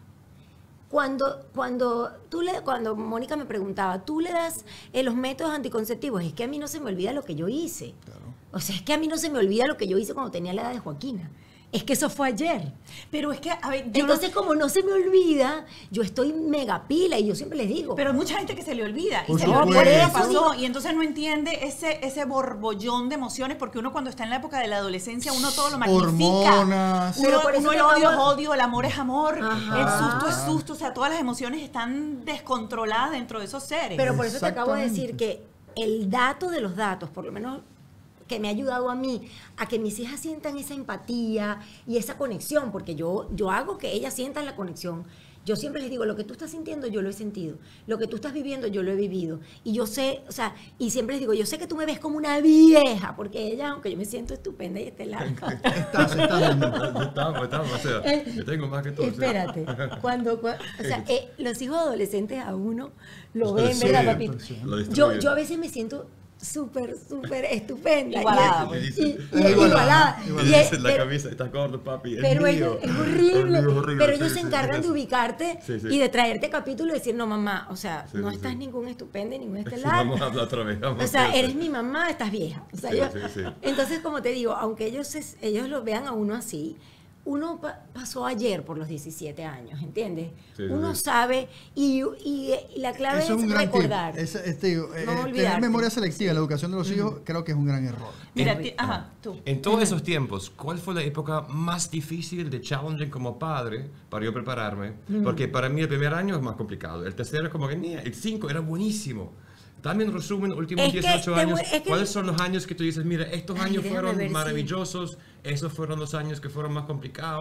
Cuando, cuando, tú le, cuando Mónica me preguntaba, ¿tú le das eh, los métodos anticonceptivos? Es que a mí no se me olvida lo que yo hice. O sea, es que a mí no se me olvida lo que yo hice cuando tenía la edad de Joaquina. Es que eso fue ayer. Pero es que, a ver, yo no- Entonces, como no se me olvida, yo estoy mega pila y yo siempre les digo. pero hay mucha gente que se le olvida. Y Por se le supuesto. olvida lo que Por eso pasó. digo- Y entonces no entiende ese, ese borbollón de emociones, porque uno cuando está en la época de la adolescencia, uno todo lo magnifica. Hormonas. Uno, Pero por eso uno te el odio es acabo- odio, el amor es amor, Ajá. el susto es susto. O sea, todas las emociones están descontroladas dentro de esos seres. Pero por eso te acabo de Exactamente. decir que el dato de los datos, por lo menos que me ha ayudado a mí a que mis hijas sientan esa empatía y esa conexión, porque yo, yo hago que ellas sientan la conexión. Yo siempre les digo, lo que tú estás sintiendo, yo lo he sentido. Lo que tú estás viviendo, yo lo he vivido. Y yo sé, o sea, y siempre les digo, yo sé que tú me ves como una vieja, porque ella, aunque yo me siento estupenda y esté larga. Estás, estás viendo. Estamos, estamos, o sea, Eh, yo tengo más que todo. o sea. Espérate, cuando, cua- o sea, eh, los hijos adolescentes a uno lo Lo ven, ¿verdad, destruyen, papito? lo Yo, destruyen. yo a veces me siento súper, súper estupenda. Igualada, Y- pues. y- y- Igualada, igualada. Y Y le es- dicen la pero- camisa, estás gordo, papi. Es pero mío. ellos, es horrible. Es mío, horrible, Pero sí, ellos sí, se sí, encargan sí. de ubicarte Sí, sí. y de traerte capítulo y decir, no, mamá, o sea, Sí, no sí, estás sí. ningún estupenda, ningún Sí, estelar. vamos a hablar otra vez. vamos O sea, a hacer eres eso. mi mamá, estás vieja. O sea, Sí, yo- sí, sí. Entonces, como te digo, aunque ellos, es- ellos lo vean a uno así, uno pa- pasó ayer por los diecisiete años, ¿entiendes? Sí, sí, uno sí. sabe y, y- y la clave Eso es, es un gran recordar. tip. Ese- este, digo, eh, No tener olvidarte. memoria selectiva en la educación de los hijos creo que es un gran error. Mira, En- ti- ajá, tú. En todos esos tiempos, ¿cuál fue la época más difícil de challenging como padre para yo prepararme? Porque para mí el primer año es más complicado. El tercero es como que, "Nia", el cinco era buenísimo. Dame un resumen, últimos Es que dieciocho te años, voy- es que- ¿cuáles son los años que tú dices, mira, estos Ay, años déjame fueron ver si- maravillosos, esos fueron los años que fueron más complicados?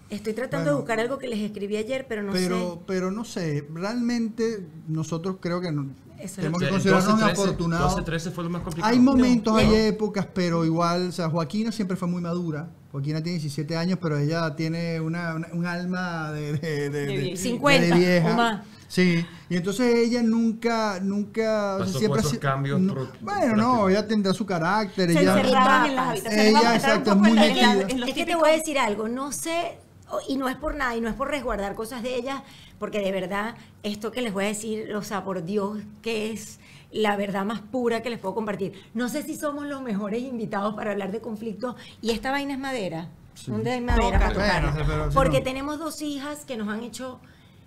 Estoy tratando Bueno, de buscar algo que les escribí ayer, pero no pero, sé. pero no sé, realmente nosotros creo que no, Eso tenemos O que sea, considerarnos doce, trece, afortunados. doce, trece fue lo más complicado. Hay momentos, No. hay No. épocas, pero igual, o sea, Joaquina siempre fue muy madura. Joaquina tiene diecisiete años, pero ella tiene una, una- un alma de, de, de- De de- vieja. cincuenta de vieja. o más. Sí, y entonces ella nunca, nunca, Pasó siempre por ha esos sido- cambios no, pro- bueno, no, ella tendrá su carácter. Se ella, encerraban en las Ella, habitaciones. Vamos a entrar un exacto, poco es en muy la- en la- metida. en los Es que te típicos- voy a decir algo, no sé, o- y no es por nada, y no es por resguardar cosas de ella, porque de verdad, esto que les voy a decir, o sea, por Dios, que es la verdad más pura que les puedo compartir. No sé si somos los mejores invitados para hablar de conflictos, y esta vaina es madera. ¿Dónde hay madera Toca. para tocarla? Bueno, pero si Porque no- tenemos dos hijas que nos han hecho...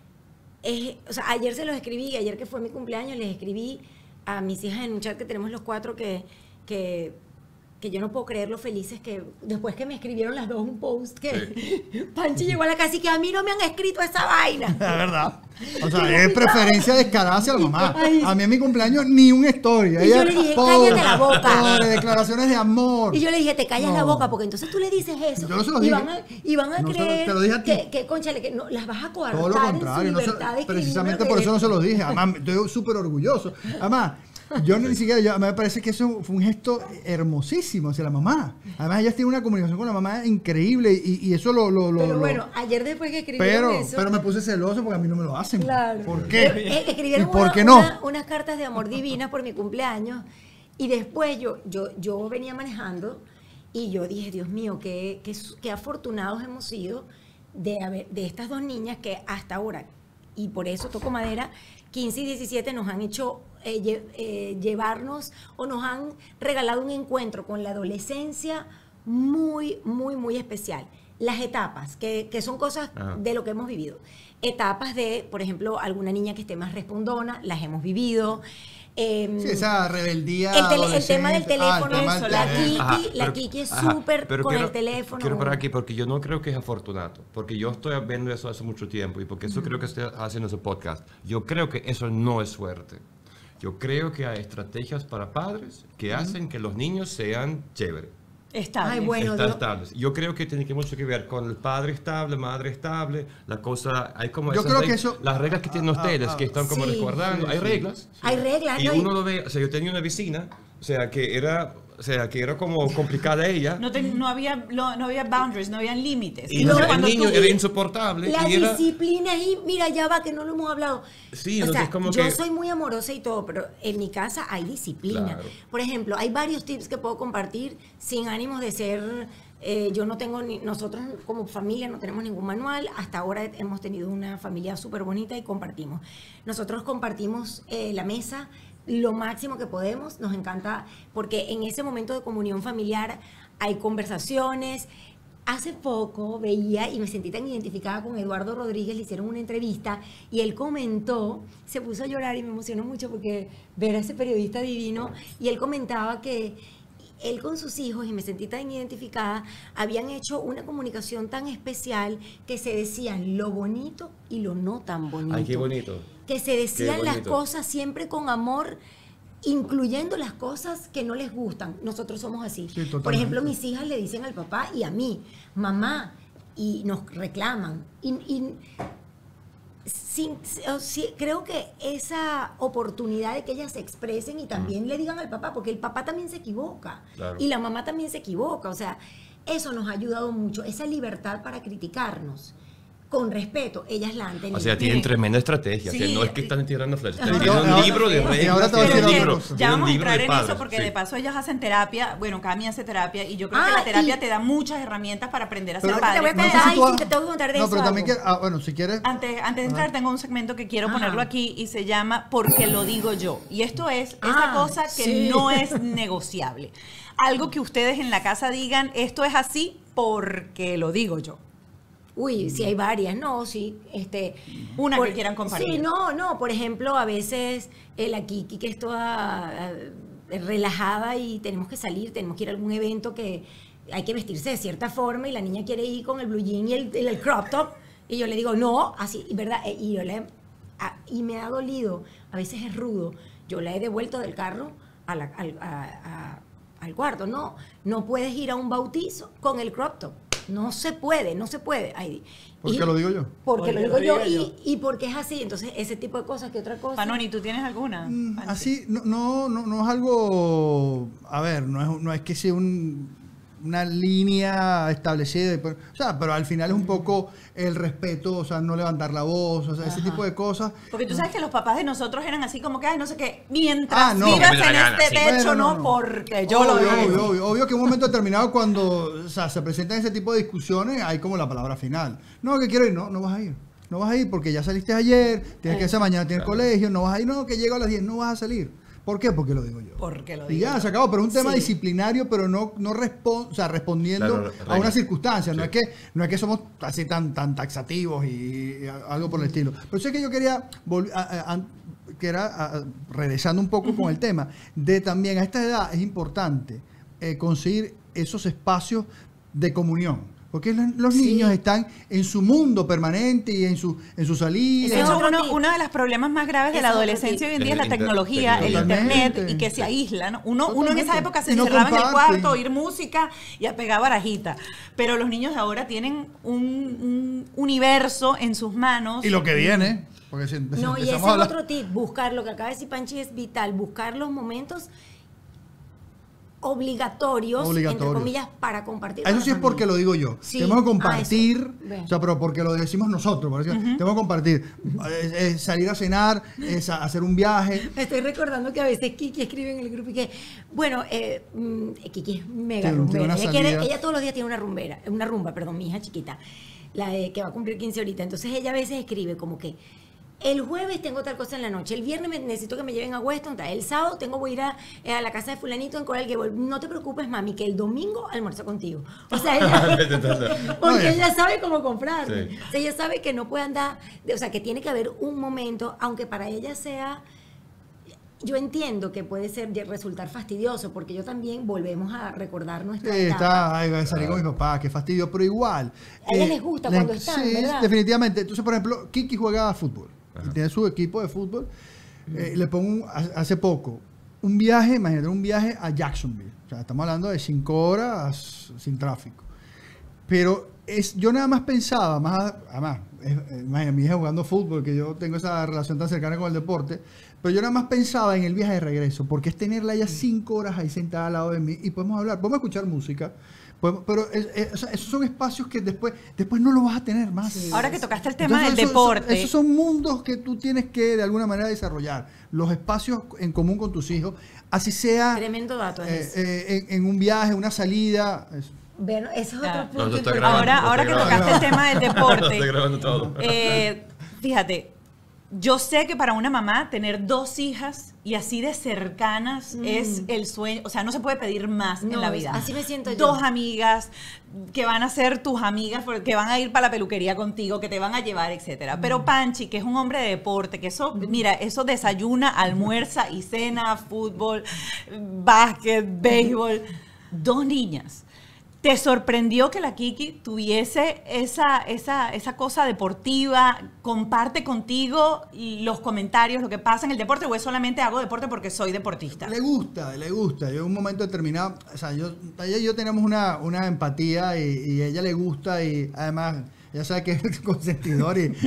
es- o sea, ayer se los escribí, ayer que fue mi cumpleaños, les escribí a mis hijas en un chat que tenemos los cuatro que, que, que yo no puedo creer lo felices que después que me escribieron las dos un post que Panchi llegó a la casa y que a mí no me han escrito esa vaina. La verdad. O sea, es preferencia descarada hacia la mamá. Ay. A mí en mi cumpleaños ni un story. Y Ella, yo le dije, pobre, cállate la boca. pobre, declaraciones de amor. Y yo le dije, te callas No. la boca, porque entonces tú le dices eso. Yo no se lo y, dije. van a, y van a No se lo- creer te lo dije a ti. que, que, conchale, que no, las vas a coartar Todo lo contrario, en no su se- libertad de escribir precisamente lo por que eso no les- se lo dije. Además, estoy súper orgulloso. Además, yo ni siquiera, yo, a mí me parece que eso fue un gesto hermosísimo hacia la mamá. Además, ellas tienen una comunicación con la mamá increíble y, y eso lo... lo, lo Pero lo- bueno, ayer después que escribieron pero, eso... pero me puse celoso porque a mí no me lo hacen. Claro. ¿Por Eh, qué? eh, escribieron ¿Y por una- qué no? una- unas cartas de amor divinas por mi cumpleaños y después yo, yo, yo venía manejando y yo dije, Dios mío, qué, qué, su- qué afortunados hemos sido de, haber, de estas dos niñas que hasta ahora, y por eso toco madera, quince y diecisiete nos han hecho eh, lle- eh, llevarnos o nos han regalado un encuentro con la adolescencia muy, muy, muy especial. Las etapas, que, que son cosas Ajá. de lo que hemos vivido. Etapas de, por ejemplo, alguna niña que esté más respondona, las hemos vivido. Eh, Sí, esa rebeldía. el, tele- el tema del adolescente. Ah, el teléfono, tema del la teléfono. Kiki, Ajá, la pero- Kiki es ajá, súper pero con quiero- el teléfono. Quiero parar aquí porque yo no creo que es afortunato, porque yo estoy viendo eso hace mucho tiempo y porque eso creo que estoy haciendo ese podcast. Yo creo que eso no es suerte. Yo creo que hay estrategias para padres que hacen que los niños sean chéveres. Estable. Ay, bueno, Estar Dios. estables. Yo creo que tiene que mucho que ver con el padre estable, madre estable, la cosa, hay como Yo esas creo que reg- eso- las reglas que tienen ah, ustedes ah, que están como sí, recordando, sí, hay sí. reglas. Hay reglas, Y ¿no? Y- uno lo ve, o sea, yo tenía una vecina, o sea, que era, o sea, que era como complicada ella. No, te- no había, lo- no había boundaries, no había límites. Y Entonces, el cuando niño tú- era insoportable. La y era, disciplina ahí, mira, ya va, que no lo hemos hablado. Sí, o entonces sea, como yo que- soy muy amorosa y todo, pero en mi casa hay disciplina. Claro. Por ejemplo, hay varios tips que puedo compartir sin ánimos de ser... eh, yo no tengo, ni, nosotros como familia no tenemos ningún manual. Hasta ahora hemos tenido una familia súper bonita y compartimos. Nosotros compartimos eh, la mesa lo máximo que podemos. Nos encanta porque en ese momento de comunión familiar hay conversaciones. Hace poco veía y me sentí tan identificada con Eduardo Rodríguez, le hicieron una entrevista y él comentó, se puso a llorar y me emocionó mucho porque ver a ese periodista divino y él comentaba que él con sus hijos, y me sentí tan identificada, habían hecho una comunicación tan especial que se decían lo bonito y lo no tan bonito. Ay, qué bonito. Que se decían Qué las bonito. cosas siempre con amor, incluyendo las cosas que no les gustan. Nosotros somos así. Sí, totalmente. Por ejemplo, mis hijas le dicen al papá y a mí, mamá, y nos reclaman. Y, y sin- o sí, creo que esa oportunidad de que ellas se expresen y también le digan al papá, porque el papá también se equivoca Claro. y la mamá también se equivoca. O sea, eso nos ha ayudado mucho, esa libertad para criticarnos. Con respeto, ellas la han tenido. O sea, tienen Miren. tremenda estrategia. Sí. que no es que están tirando flechas. Ajá. Tienen un Ahora- libro de y reglas. ahora te voy a tienen decir un otra libro, cosa. Ya tienen un vamos a libro entrar de en padres, eso porque sí. de paso ellas hacen terapia. Bueno, Cami hace terapia y yo creo que Ah, la terapia y- te da muchas herramientas para aprender a ser Pero- padre. Te voy a No sé contar, si ay, tú has- sí, te tengo que contar de No, eso pero también algo. quiero, ah, bueno, si quieres. Antes, antes de entrar, tengo un segmento que quiero Ajá. ponerlo aquí y se llama Porque lo digo yo. Y esto es esa Ah, cosa que sí. no es negociable. Algo que ustedes en la casa digan, esto es así porque lo digo yo. Uy, sí hay varias, no, sí, este... Una que quieran compartir. Sí, no, no, por ejemplo, a veces eh, la Kiki que es toda eh, relajada y tenemos que salir, tenemos que ir a algún evento que hay que vestirse de cierta forma y la niña quiere ir con el blue jean y el, el- el crop top y yo le digo, no, así, y ¿verdad? Eh, Y, yo le, a- y me ha dolido, a veces es rudo, yo la he devuelto del carro a la- al, a- a- al cuarto, no, no puedes ir a un bautizo con el crop top. No se puede, no se puede. Ay, ¿Por y- qué lo digo yo? Porque, Porque lo digo lo yo, digo y, y porque es así. Entonces, ese tipo de cosas, que otra cosa. Panoni, ¿tú tienes alguna? Mm, Panchi? Así, no, no, no, no es algo, a ver, no es, no es que sea un- una línea establecida, pero- o sea, pero al final es un poco el respeto, o sea, no levantar la voz, o sea, ese Ajá. tipo de cosas. Porque tú sabes que los papás de nosotros eran así como que, ay, no sé qué, mientras Ah, no. vivas Me da en la gana, este sí. techo, Bueno, no, no, no. porque yo lo obvio, veo. obvio, obvio, obvio que en un momento determinado cuando, o sea, se presentan ese tipo de discusiones, hay como la palabra final. No, que quiero ir, no, no vas a ir. No vas a ir porque ya saliste ayer, tienes que hacer mañana, tienes Claro. colegio, no vas a ir, no, que llego a las diez, no vas a salir. ¿Por qué? Porque lo digo yo. Porque lo Y digo ya, yo. se acabó, pero es un tema Sí. disciplinario, pero no, no respon- o sea, respondiendo Claro, a una regla. circunstancia. No, Sí. es que, no es que somos así tan, tan taxativos y, y algo por el estilo. Pero eso es que yo quería, volv- a- a- a- que era, a- a- regresando un poco con el tema, de también a esta edad es importante eh, conseguir esos espacios de comunión. Porque los, los Sí. niños están en su mundo permanente y en su, en su salida. De Ese es hecho, otro uno, tip. uno de los problemas más graves de Ese la es otro adolescencia tip. hoy en día es la El inter- tecnología, el tecnología. internet, Totalmente. y que se aíslan. Uno, uno en esa Totalmente. época se Y no encerraba en el comparte. cuarto a oír música y a pegar barajita. Pero los niños de ahora tienen un, un universo en sus manos. Y lo que viene. Porque si No, y ese empezamos es a hablar- otro tip, buscar, lo que acaba de decir Panchi es vital, buscar los momentos obligatorios, Obligatorios. entre comillas, para compartir. Eso con sí la es porque familia. lo digo yo. Sí. Tenemos que Ah, compartir, eso. Ve. o sea, pero porque lo decimos nosotros. por decir, Tenemos que compartir. Eh, eh, salir a cenar, eh, sa- hacer un viaje. Me estoy recordando que a veces Kiki escribe en el grupo y que, bueno, eh, mm, Kiki es mega Tiene- tiene rumbera. una Ella, quiere- salida. ella todos los días tiene una rumbera, una rumba, perdón, mi hija chiquita, la de que va a cumplir quince ahorita. Entonces ella a veces escribe como que el jueves tengo tal cosa en la noche, el viernes me- necesito que me lleven a Weston, tal, el sábado tengo voy a ir a, eh, a la casa de fulanito en Coral Gables. No te preocupes, mami, que el domingo almuerzo contigo. O sea, ella, porque No, ya. ella sabe cómo comprarme. Sí. O sea, ella sabe que no puede andar, de- o sea, que tiene que haber un momento, aunque para ella sea, yo entiendo que puede ser de- resultar fastidioso, porque yo también volvemos a recordar nuestra Sí, etapa. está, ay, voy a salir con mis papás, qué fastidio, pero igual. A ellas les gusta cuando están, sí, ¿verdad? definitivamente. Entonces, por ejemplo, Kiki juega a fútbol y tiene su equipo de fútbol. Eh, le pongo un- ha- hace poco un viaje, imagínate, un viaje a Jacksonville. O sea, estamos hablando de cinco horas sin tráfico. Pero es, yo nada más pensaba, más, además, es- eh, imagínate, mi hija jugando fútbol, que yo tengo esa relación tan cercana con el deporte, pero yo nada más pensaba en el viaje de regreso, porque es tenerla ya cinco horas ahí sentada al lado de mí y podemos hablar, podemos escuchar música, podemos- pero es- es- o sea, esos son espacios que después, después no lo vas a tener más. Sí. Ahora que tocaste el tema Entonces, del eso- eso- deporte. esos son mundos que tú tienes que de alguna manera desarrollar, los espacios en común con tus hijos, así sea Tremendo dato es eh, ese. eh, en, en un viaje, una salida. es- Bueno, ese es Ya. otro punto No, no está importante. grabando. Ahora, ahora que tocaste el tema del deporte. Estoy grabando todo. Eh, fíjate, yo sé que para una mamá tener dos hijas y así de cercanas Mm. es el sueño, o sea, no se puede pedir más en No, la vida. así me siento yo. Dos amigas que van a ser tus amigas, que van a ir para la peluquería contigo, que te van a llevar, etcétera. Mm. Pero Panchi, que es un hombre de deporte, que eso, mira, eso desayuna, almuerza y cena, fútbol, básquet, béisbol, dos niñas. ¿Te sorprendió que la Kiki tuviese esa, esa, esa cosa deportiva? ¿Comparte contigo los comentarios, lo que pasa en el deporte? ¿O es solamente hago deporte porque soy deportista? Le gusta, le gusta. Yo en un momento determinado, o sea, yo, ella y yo tenemos una, una empatía y, y a ella le gusta y además ella sabe que es consentidor y,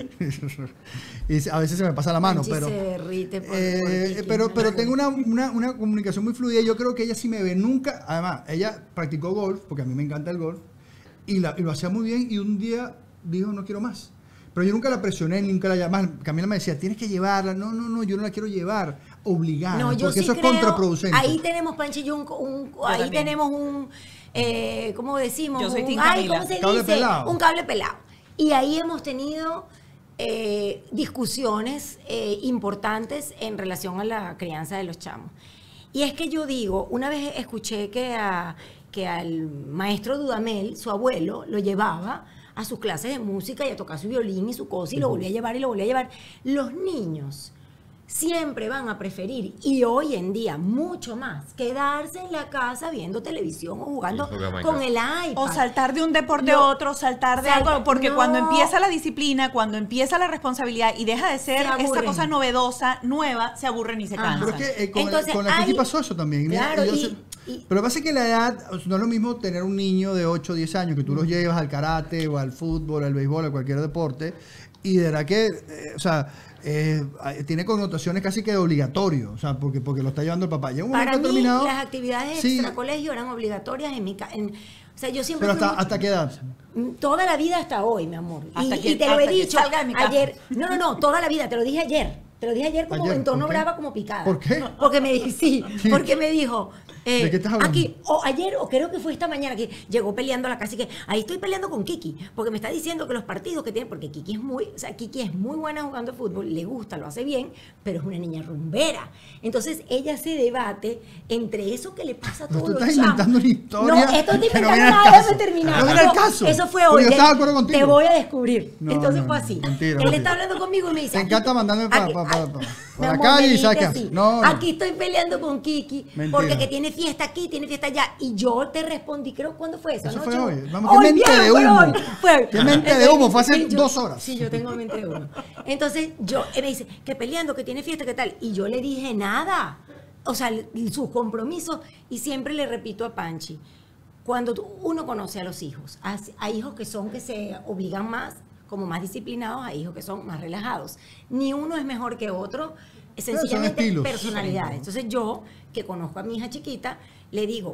y a veces se me pasa la mano, Panchi pero... se derrite por- Eh, por Kiki. pero, pero tengo una, una, una comunicación muy fluida. Yo creo que ella sí me ve nunca. Además, ella practicó golf, porque a mí me encanta el golf, y, la, y lo hacía muy bien. Y un día dijo, no quiero más. Pero yo nunca la presioné, nunca la llamaba. Camila me decía, tienes que llevarla. No, no, no, yo no la quiero llevar obligada. No, yo porque sí eso es creo- contraproducente. Ahí tenemos, Panchi y yo, un, un- ahí también. tenemos un, eh, ¿cómo decimos? Yo soy un, team ay, Camila. ¿cómo se Cable dice? pelado. Un cable pelado. Y ahí hemos tenido eh, discusiones eh, importantes en relación a la crianza de los chamos. Y es que yo digo, una vez escuché que, a, que al maestro Dudamel, su abuelo, lo llevaba a sus clases de música y a tocar su violín y su cosa, y lo volvía a llevar y lo volvía a llevar. Los niños siempre van a preferir, y hoy en día mucho más, quedarse en la casa viendo televisión o jugando con el iPad. O saltar de un deporte No, a otro, saltar de salta, algo, porque no. cuando empieza la disciplina, cuando empieza la responsabilidad y deja de ser Se esta aburren. cosa novedosa, nueva, se aburren y se Ajá. cansan. Pero es que eh, con, Entonces, con la Kiki hay- pasó eso también. Mira, Claro, yo y- sé- y- pero pasa que la edad, o sea, no es lo mismo tener un niño de ocho o diez años que tú los llevas al karate o al fútbol, al béisbol, a cualquier deporte, y de verdad que, eh, o sea, eh, tiene connotaciones casi que de obligatorio, o sea, porque, porque lo está llevando el papá. Llega un momento Para mí, determinado. las actividades sí, extra colegio eran obligatorias en mi casa. O sea, yo siempre pero fui hasta, mucho- ¿hasta qué edad? Toda la vida hasta hoy, mi amor. Y, Hasta que- y te lo he hasta que dicho salga de mi casa. ayer. No, no, no, toda la vida. Te lo dije ayer. Te lo dije ayer como Ayer, en tono ¿por qué? brava, como picada. ¿Por qué? Porque me dijo, sí, Sí. porque me dijo. eh, ¿De qué estás hablando? Aquí, o ayer, o creo que fue esta mañana, que llegó peleando a la casa y que ahí estoy peleando con Kiki, porque me está diciendo que los partidos que tiene, porque Kiki es muy, o sea, Kiki es muy buena jugando fútbol, le gusta, lo hace bien, pero es una niña rumbera. Entonces ella se debate entre eso que le pasa a No, todos tú los estás chamos. inventando una historia No, esto no que estoy no inventando viene al nada, caso. déjame terminar. No viene al No, caso. Eso fue Porque hoy. yo Te- estaba de acuerdo contigo. Te voy a descubrir. No, Entonces no, fue no, así. mentira, Él mentira. está hablando conmigo y me dice. Te encanta aquí- mandarme pa- aquí- pa- pa- aquí- pa- mi por la amor, calle me y sabes qué dijiste haces. así, No, no. Aquí estoy peleando con Kiki Mentira. porque que tiene fiesta aquí, tiene fiesta allá. Y yo te respondí, creo, ¿cuándo fue eso? Eso ¿Anoche? fue hoy. Vamos, qué Hoy, mente vieron, de fue humo. hoy. Fue- Qué mente de humo, fue hace Sí, yo- dos horas. Sí, yo tengo mente de humo. Entonces, yo, él me dice, que peleando, que tiene fiesta, ¿qué tal? Y yo le dije nada. O sea, sus compromisos. Y siempre le repito a Panchi, cuando tú- uno conoce a los hijos, a- hay hijos que son que se obligan más, como más disciplinados, hay hijos que son más relajados. Ni uno es mejor que otro, es son sencillamente estilos. personalidades. Entonces yo, que conozco a mi hija chiquita, le digo,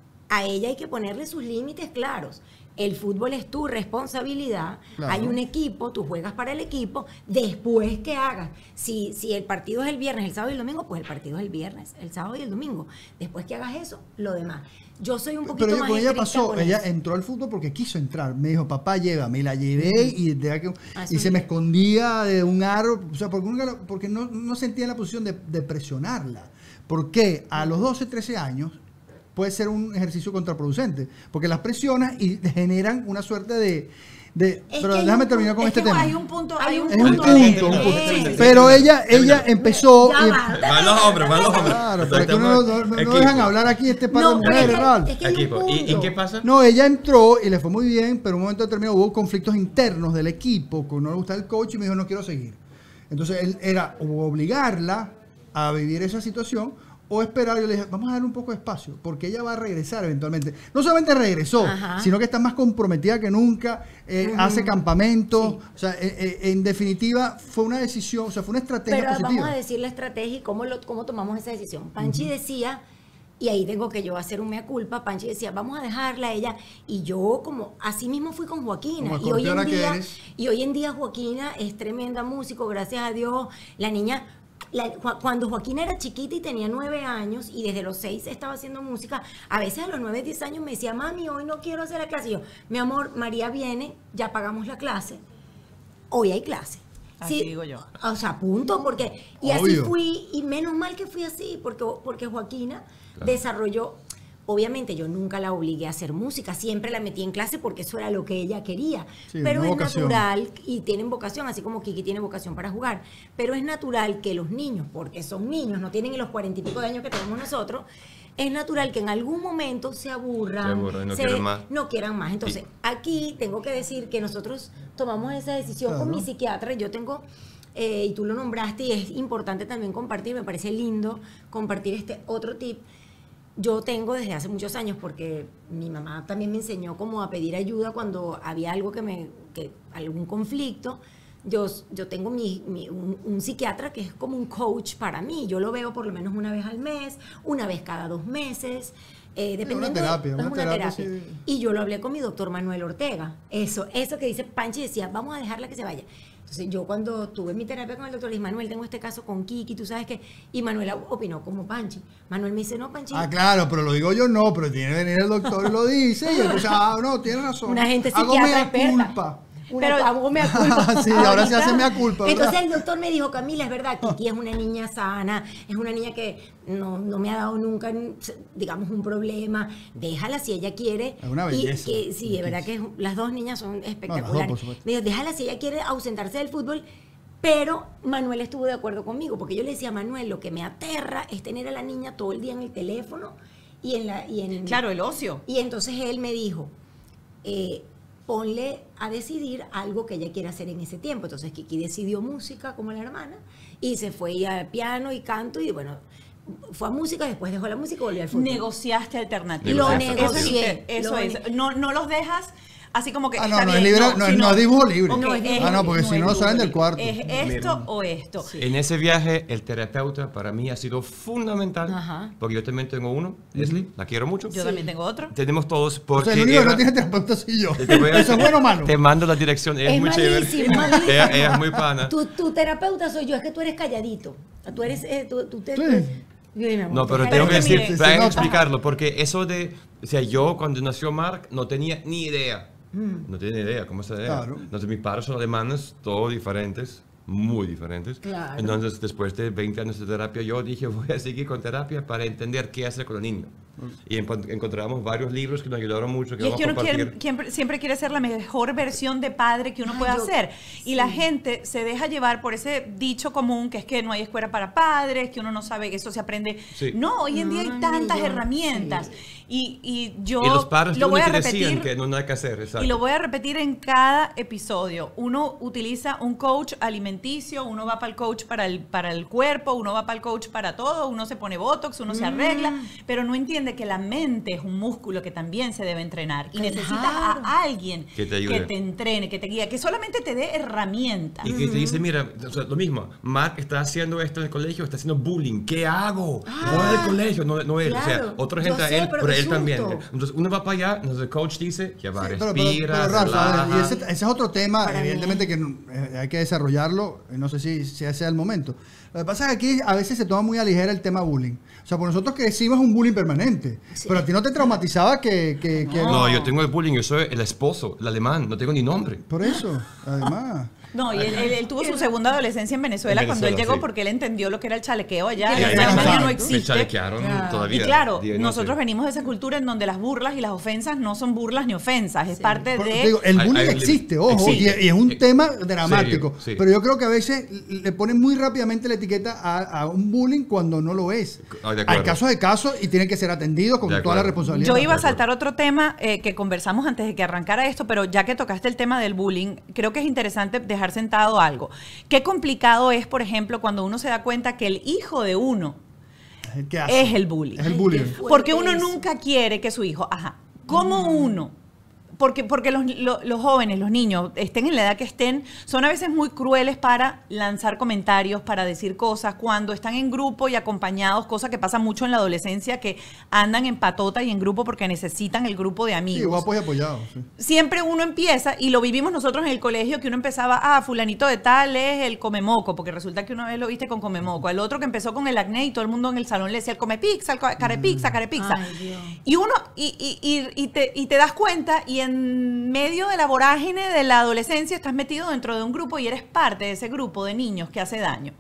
a ella hay que ponerle sus límites claros. El fútbol es tu responsabilidad. Claro. Hay un equipo, tú juegas para el equipo. Después que hagas, si, si el partido es el viernes, el sábado y el domingo, pues el partido es el viernes, el sábado y el domingo. Después que hagas eso, lo demás. Yo soy un poquito Pero ella, más con ella estricta pasó, con ella eso. entró al fútbol porque quiso entrar. Me dijo, papá, llévame. Y la llevé y, de que, Ah, y eso se me es. escondía de un aro. O sea, porque, nunca- porque no, no sentía la posición de, de presionarla. Porque a los doce, trece años puede ser un ejercicio contraproducente. Porque las presionas y generan una suerte de... de Es pero que hay déjame un terminar punto- con Es este que tema. hay un punto, Hay hay un un Es un punto. punto, un Eh, punto. eh, Pero ella, ella empezó... Ya y- va. Van los hombres, van los hombres. Claro, pero es que Estamos- no, no- no equipo. dejan hablar aquí este par de No, pero es mujeres, que- Ral. es que hay un Equipo. ¿Y, ¿Y punto. qué pasa? No, ella entró y le fue muy bien, pero en un momento determinado hubo conflictos internos del equipo, que no le gustaba el coach y me dijo, no quiero seguir. Entonces él era o obligarla a vivir esa situación o esperar. Yo le dije, vamos a darle un poco de espacio, porque ella va a regresar eventualmente. No solamente regresó, Ajá. sino que está más comprometida que nunca, eh, Ujú. hace campamentos. Sí. O sea, eh, eh, en definitiva, fue una decisión, o sea, fue una estrategia Pero positiva. vamos a decir la estrategia y cómo, lo, cómo tomamos esa decisión. Panchi decía, y ahí tengo que yo hacer un mea culpa, Panchi decía, vamos a dejarla a ella. Y yo como, así mismo fui con Joaquina. Como Y hoy, en escorpiona que día, eres. y hoy en día Joaquina es tremenda músico, gracias a Dios. La niña... la- cu- cuando Joaquina era chiquita y tenía nueve años y desde los seis estaba haciendo música, a veces a los nueve, diez años me decía, mami, hoy no quiero hacer la clase. Y yo, mi amor, María viene, ya pagamos la clase, hoy hay clase. Así digo yo. O sea, punto, porque... Y así Obvio. fui, y menos mal que fui así, porque, porque Joaquina desarrolló... Obviamente yo nunca la obligué a hacer música, siempre la metí en clase porque eso era lo que ella quería. Sí, pero una es vocación. natural, y tienen vocación, así como Kiki tiene vocación para jugar, pero es natural que los niños, porque son niños, no tienen los cuarenta y pico de años que tenemos nosotros, es natural que en algún momento se aburran, Se aburran, no quieran más. no quieran más. Entonces, aquí tengo que decir que nosotros tomamos esa decisión con Claro. mi psiquiatra. Yo tengo, eh, y tú lo nombraste, y es importante también compartir, me parece lindo compartir este otro tip. Yo tengo desde hace muchos años, porque mi mamá también me enseñó como a pedir ayuda cuando había algo que me, que, algún conflicto. Yo, yo tengo mi, mi- un, un psiquiatra que es como un coach para mí. Yo lo veo por lo menos una vez al mes, una vez cada dos meses. Eh, dependiendo de- terapia, es una terapia, sí. Y yo lo hablé con mi doctor Manuel Ortega. Eso, eso que dice Panchi, decía, vamos a dejarla que se vaya. Entonces yo cuando tuve mi terapia con el doctor, le dije, Manuel, tengo este caso con Kiki, tú sabes que... Y Manuel opinó como Panchi. Manuel me dice, no, Panchi... Ah, claro, pero lo digo yo no, pero tiene que venir el doctor y lo dice. Y entonces, ah, no, tiene razón. Una gente Hago psiquiatra mea experta. culpa. Una, Pero- hago mea culpa. Sí, ahora se Ahorita. hace mea culpa, ¿verdad? Entonces el doctor me dijo, Camila, es verdad, Kiki es una niña sana, es una niña que no, no me ha dado nunca, digamos, un problema. Déjala si ella quiere. Es una Y belleza. que, sí, de verdad que las dos niñas son espectaculares. por supuesto. Me dijo, déjala si ella quiere ausentarse del fútbol. Pero Manuel estuvo de acuerdo conmigo, porque yo le decía a Manuel, lo que me aterra es tener a la niña todo el día en el teléfono y en la... Y en, Claro, el ocio. Y entonces él me dijo, eh, ponle a decidir algo que ella quiera hacer en ese tiempo. Entonces Kiki decidió música como la hermana y se fue a piano y canto y bueno, fue a música, después dejó la música y volvió al fútbol. Negociaste alternativas. Lo Negociaste. negocié. Eso lo es. ne- No, no los dejas así como que Ah, no, está no es bien, libre, no, es- sino- no es dibujo libre. ok, No es es- dibujo Ah, no, porque si es no, dibujo salen del libre. cuarto. Es esto Mira. o esto. En ese viaje, el terapeuta para mí ha sido fundamental, Ajá. porque yo también tengo uno, Leslie, la quiero mucho. Yo Sí. también tengo otro. Tenemos todos O porque sea, el único que era- no tiene terapeuta soy yo. Te voy a- ¿Eso es bueno o malo? Te mando la dirección, es, Es muy chévere. malísimo, malísimo. Ella, ella es muy pana. Tu, tu terapeuta soy yo, es que tú eres calladito. Tú eres... Eh, tú, tú te, Sí. Dime, amor, No, tú pero eres tengo que Pero decir, mire, voy a si no- explicarlo, porque eso de, o sea, yo cuando nació Mark no tenía ni idea. No tenía ni idea, ¿cómo se idea? Claro. Entonces mis padres son alemanes, todos diferentes, muy diferentes. Claro. Entonces después de veinte años de terapia, yo dije, voy a seguir con terapia para entender qué hacer con el niño. Y empo- encontramos varios libros que nos ayudaron mucho, que Y es vamos que a uno compartir. quiere- siempre, siempre quiere ser la mejor versión de padre que uno Ay, pueda yo- ser. Y la sí. gente se deja llevar por ese dicho común que es que no hay escuela para padres, que uno no sabe que eso se aprende. Sí. No, hoy en día hay Ay, tantas yo- herramientas. sí. Y, y yo Y los padres lo lo voy a que decían repetir. que no hay nada que hacer, exacto. Y lo voy a repetir en cada episodio. Uno utiliza un coach alimenticio, uno va para el coach para el, para el cuerpo, uno va para el coach para todo, uno se pone botox, uno se arregla, Mm. pero no entiende que la mente es un músculo que también se debe entrenar. Y Claro. necesitas a alguien Que te ayude. que te entrene, que te guíe, que solamente te dé herramientas. Y que te dice, mira, o sea, lo mismo, Mark está haciendo esto en el colegio, está haciendo bullying, ¿qué hago? Fuera del colegio, no, no él. O sea, claro. otra Yo gente a sé, él, pero pero qué él también. susto. Entonces uno va para allá, entonces el coach dice, ya va, Sí, pero, pero- respira, pero, Rafa, a ver, y relaja. ese, ese es otro tema, Para mí. evidentemente que eh, hay que desarrollarlo, eh, no sé si, si ese sea el momento. Lo que pasa es que aquí a veces se toma muy a ligera el tema bullying. O sea, por nosotros crecimos un bullying permanente, Sí. pero a ti no te traumatizaba que... que, que- No, yo tengo el bullying, yo soy el esposo, el alemán, no tengo ni nombre. Por eso, además. No, y él, él- él tuvo su segunda adolescencia en Venezuela, En cuando él Venezuela, llegó sí. porque él entendió lo que era el chalequeo allá. Y Y ahí en nos Alemania no saben, Me existe. chalequearon Claro. todavía. Y claro, día y noche. nosotros venimos de esa cultura en donde las burlas y las ofensas no son burlas ni ofensas, es parte Por- de... te digo, el Hay- bullying hay un existe, límite. ojo, Existe. y, y es un Eh, tema dramático. serio, sí. Pero yo creo que a veces le ponen muy rápidamente la etiqueta a, a un bullying cuando no lo es. Ay, de Hay acuerdo. casos de casos y tienen que ser atendidos con De toda la acuerdo. responsabilidad. Yo iba a De acuerdo. saltar otro tema eh, que conversamos antes de que arrancara esto, pero ya que tocaste el tema del bullying, creo que es interesante dejar sentado algo. Qué complicado es, por ejemplo, cuando uno se da cuenta que el hijo de uno Es el que hace. es el bullying. Es el Ay, bullying. qué fuerte Porque uno eso. nunca quiere que su hijo, ajá, ¿cómo uno? Porque, porque los, lo- los jóvenes, los niños, estén en la edad que estén, son a veces muy crueles para lanzar comentarios, para decir cosas, cuando están en grupo y acompañados, cosa que pasa mucho en la adolescencia, que andan en patota y en grupo porque necesitan el grupo de Sí, amigos. guapos y apoyados. Sí. Siempre uno empieza, y lo vivimos nosotros en el colegio, que uno empezaba, ah, fulanito de tal es el comemoco, porque resulta que una vez lo viste con comemoco, el otro que empezó con el acné y todo el mundo en el salón le decía el come pizza, el co- carepizza, carepizza. Ay, Dios. Y uno, y, y, y, y te, y te das cuenta, y en medio de la vorágine de la adolescencia estás metido dentro de un grupo y eres parte de ese grupo de niños que hace daño.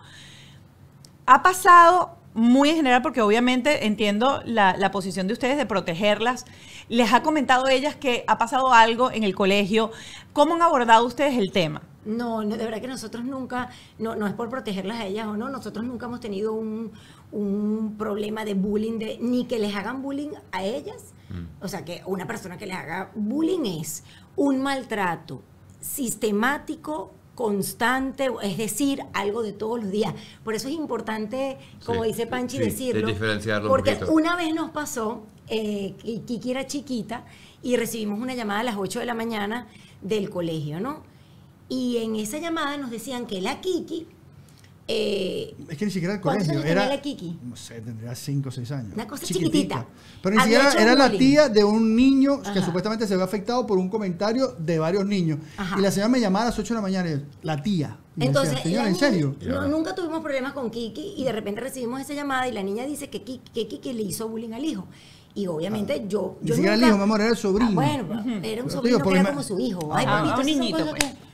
Ha pasado muy en general, porque obviamente entiendo la, la posición de ustedes de protegerlas. Les ha comentado ellas que ha pasado algo en el colegio. ¿Cómo han abordado ustedes el tema? No, no, de verdad que nosotros nunca, no, no es por protegerlas a ellas o no, nosotros nunca hemos tenido un, un problema de bullying, de, ni que les hagan bullying a ellas. O sea, que una persona que les haga bullying es un maltrato sistemático, constante, es decir, algo de todos los días. Por eso es importante, como Sí, dice Panchi, sí, de decirlo. diferenciarlo un Porque poquito. una vez nos pasó, eh, que Kiki era chiquita y recibimos una llamada a las ocho de la mañana del colegio, ¿no? Y en esa llamada nos decían que la Kiki, eh, Es que ni siquiera el ¿cuántos colegio. años Era, tenía la Kiki? No sé, tendría cinco o seis años. Una cosa Chiquitica. chiquitita. Pero ni Había siquiera hecho era la bullying. tía de un niño que Ajá. supuestamente se ve afectado por un comentario de varios niños. Ajá. Y la señora me llamaba a las ocho de la mañana y yo, la tía. Y yo Entonces, decía, señora, la ¿en niña- serio? No, nunca tuvimos problemas con Kiki y de repente recibimos esa llamada y la niña dice que Kiki, que Kiki le hizo bullying al hijo. Y obviamente yo, Ni yo siquiera el nunca- hijo, mi amor, era el sobrino. Ah, bueno, era un Pero, sobrino tío, que era porque como me- su hijo. Ah, Ay, ah, papito, un esas son niñito, cosas pues. que-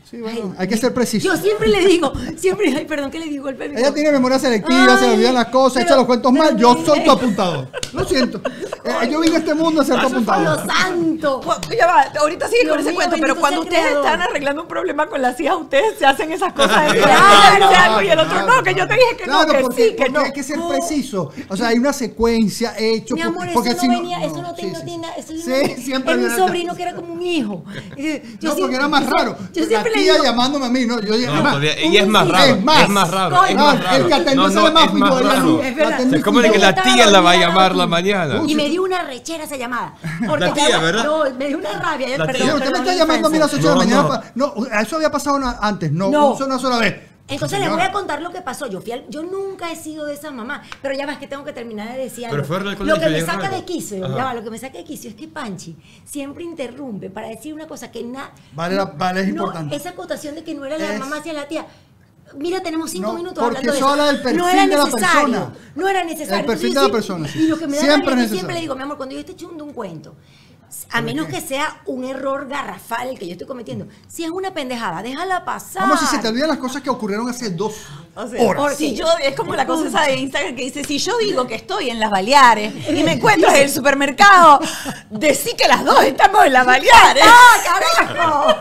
Sí, bueno, Ay, hay que ser preciso. Yo siempre le digo, siempre, ay, perdón que le digo, golpe. Ella tiene memoria selectiva, Ay, se le olvidan las cosas, pero- echa los cuentos pero mal. Yo mire. soy tu apuntador. Lo siento. Eh, yo vine a este mundo a ser tu ¡Lo apuntador. santo! Bueno, ya va, ahorita sigue Dios con ese mío, cuento, pero bendito cuando sea el ustedes creador. están arreglando un problema con las hijas, ustedes se hacen esas cosas de Claro. "Ay, algo", y el otro Claro, no, que yo te dije que claro, no, que porque, sí, que porque no. hay que ser preciso. O sea, hay una secuencia hecho. Mi por- amor, porque eso si no venía, eso no, sí, tiene, no sí, tiene nada, eso sí, es un- siempre era un viene- sobrino que era como un hijo. Eh, yo No, porque siempre- era más yo raro. siempre- Yo La siempre le tía digo, llamándome a mí, ¿no? Yo, No, además, todavía- y es más un- raro, es más, es más raro, coño, es no, más el raro. que atendió No, se no, le más es fui más yo, ella raro. no. Es verdad. La atendí Es como fui de que yo. la tía la va a llamar la mañana. y me dio una rechera esa llamada. Porque La tía, claro, ¿verdad? No, me dio una rabia. La perdón, tía. Señor, usted me perdón, está la llamando a mí a las infancia. ocho de la No, mañana. no. pa- No, eso había pasado una- antes, no, No. una sola vez. Entonces les Señora. voy a contar lo que pasó. Yo fui al- yo nunca he sido de esa mamá, pero ya ves que tengo que terminar de decir algo. Pero fuera del Lo colegio que me ya es saca raro. de quicio, Ajá. ya va, lo que me saca de quicio es que Panchi siempre interrumpe para decir una cosa que nada. Vale la- vale, es importante. Esa acotación de que no era la Es- mamá hacia la tía. Mira, tenemos cinco No, minutos porque hablando de eso habla del perfil no era de la necesario, persona. no era necesario. El perfil Entonces, de la yo persona, siempre- sí. Y lo que me da Siempre rabia es es que siempre necesario. le digo, mi amor, cuando yo esté echando un cuento, a menos que sea un error garrafal el que yo estoy cometiendo, si es una pendejada, déjala pasar. Vamos, si se te olvidan las cosas que ocurrieron hace dos O sea, horas. si yo, es como la cosa esa de Instagram que dice, si yo digo que estoy en las Baleares y me encuentro en el supermercado, decí que las dos estamos en las Baleares. ¡Ah, carajo!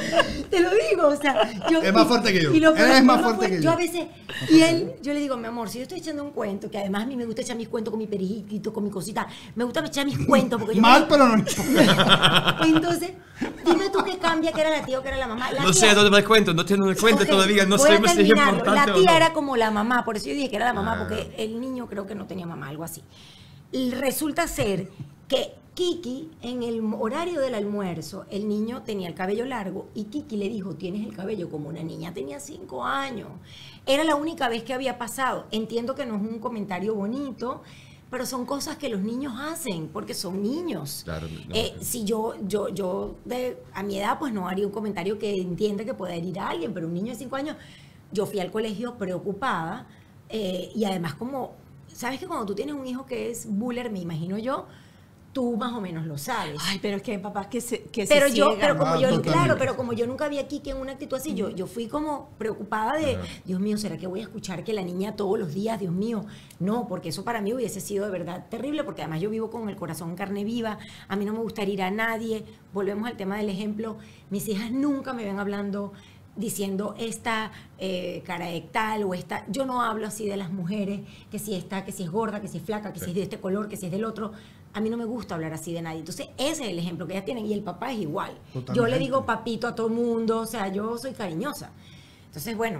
Te lo digo, o sea, yo, Es más fuerte que yo. y lo Él peor- es más lo fuerte fue- que yo. yo. a veces, y él, yo le digo, mi amor, si yo estoy echando un cuento, que además a mí me gusta echar mis cuentos con mi periquito, con mi cosita, me gusta echar mis cuentos porque yo Mal, me- pero no importa. Entonces, dime tú qué cambia, que era la tía o que era la mamá. La No tía- sé dónde me cuento, no tiene cuenta Ok, todavía, no voy a sé si es terminarlo. importante La o tía no. era como la mamá, por eso yo dije que era la mamá, Ah. porque el niño creo que no tenía mamá, algo así. Y resulta ser que Kiki, en el horario del almuerzo, el niño tenía el cabello largo y Kiki le dijo, tienes el cabello como una niña, tenía cinco años. Era la única vez que había pasado. Entiendo que no es un comentario bonito, pero son cosas que los niños hacen porque son niños. Claro, no, Eh, sí. si yo, yo, yo de, a mi edad, pues no haría un comentario que entienda que pueda herir a alguien, pero un niño de cinco años, yo fui al colegio preocupada eh, y además como, ¿sabes que cuando tú tienes un hijo que es buller, me imagino yo, tú más o menos lo sabes? Ay, pero es que hay papás que se que pero se yo, ciegan. pero como Ah, yo, totalmente. claro, pero como yo nunca vi a Kiki en una actitud así, yo, yo fui como preocupada de, Dios mío, ¿será que voy a escuchar que la niña todos los días, Dios mío? No, porque eso para mí hubiese sido de verdad terrible, porque además yo vivo con el corazón en carne viva, a mí no me gusta herir a nadie. Volvemos al tema del ejemplo, mis hijas nunca me ven hablando diciendo esta eh, cara de tal o esta, yo no hablo así de las mujeres, que si está, que si es gorda, que si es flaca, que si es de este color, que si es del otro. A mí no me gusta hablar así de nadie. Entonces, ese es el ejemplo que ellas tienen. Y el papá es igual. Yo le Totalmente. digo papito a todo mundo. O sea, yo soy cariñosa. Entonces, bueno,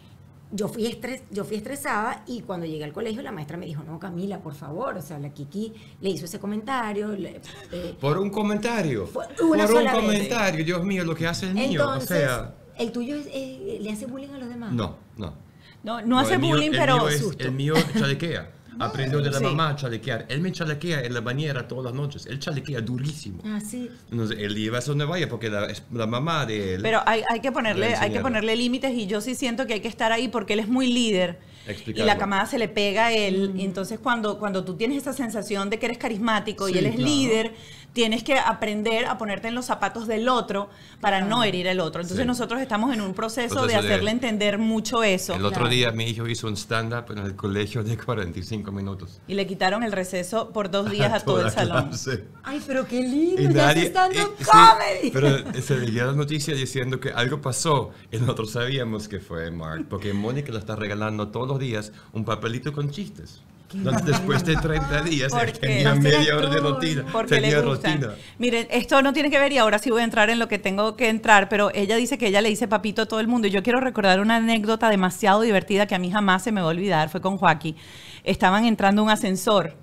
yo fui, estres, yo fui estresada y cuando llegué al colegio la maestra me dijo, no, Camila, por favor. O sea, la Kiki le hizo ese comentario. le- eh, Por un comentario. Fue una Por un sola vez. comentario, Dios mío, lo que hace el niño. entonces, o sea, ¿el tuyo es, eh, le hace bullying a los demás? no, no. No, no hace el mío- bullying, el pero mío es- susto. el mío chalequea. Aprendió de la Sí. mamá a chalequear. Él me chalequea en la bañera todas las noches. Él chalequea durísimo. Ah, sí. Entonces, él iba a donde vaya porque la, es la mamá de él. Pero hay, hay que Le ponerle, hay que enseñaron. ponerle límites y yo sí siento que hay que estar ahí porque él es muy líder. Y Explicarlo. la camada se le pega a él. Y entonces cuando, cuando tú tienes esa sensación de que eres carismático y Sí, él es claro. líder, tienes que aprender a ponerte en los zapatos del otro para no herir al otro. Entonces Sí. nosotros estamos en un proceso, Proceso de de- hacerle entender mucho eso. el otro claro. día mi hijo hizo un stand-up en el colegio de cuarenta y cinco minutos. Y le quitaron el receso por dos días a todo Toda el salón. clase. Ay, pero qué lindo. Y ya nadie, se está dando y- sí, comedy. pero se veía la noticia diciendo que algo pasó y nosotros sabíamos que fue Mark, porque Mónica le está regalando todos los días un papelito con chistes. Entonces, después de treinta días, él Porque tenía va a ser media hora de actor. rutina. Porque tenía le gusta. rutina. Miren, esto no tiene que ver y ahora sí voy a entrar en lo que tengo que entrar, pero ella dice que ella le dice papito a todo el mundo. Y yo quiero recordar una anécdota demasiado divertida que a mí jamás se me va a olvidar. Fue con Joaquín. Estaban entrando a un ascensor.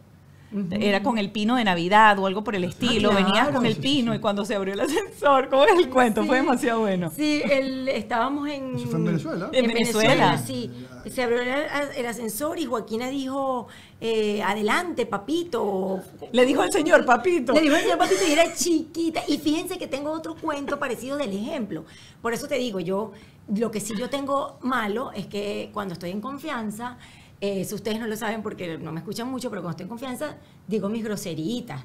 Era con el pino de Navidad o algo por el estilo. claro. Venías con el pino y cuando se abrió el ascensor, ¿cómo es el cuento? Fue demasiado bueno. Sí, el, estábamos en... Eso fue en Venezuela. En Venezuela. sí. Se abrió el, el ascensor y Joaquina dijo, eh, adelante, papito. Le dijo al señor, papito. Le dijo al señor papito y era chiquita. Y fíjense que tengo otro cuento parecido del ejemplo. Por eso te digo, yo, lo que sí yo tengo malo es que cuando estoy en confianza, eh, si ustedes no lo saben porque no me escuchan mucho, pero cuando estoy en confianza, digo mis groseritas.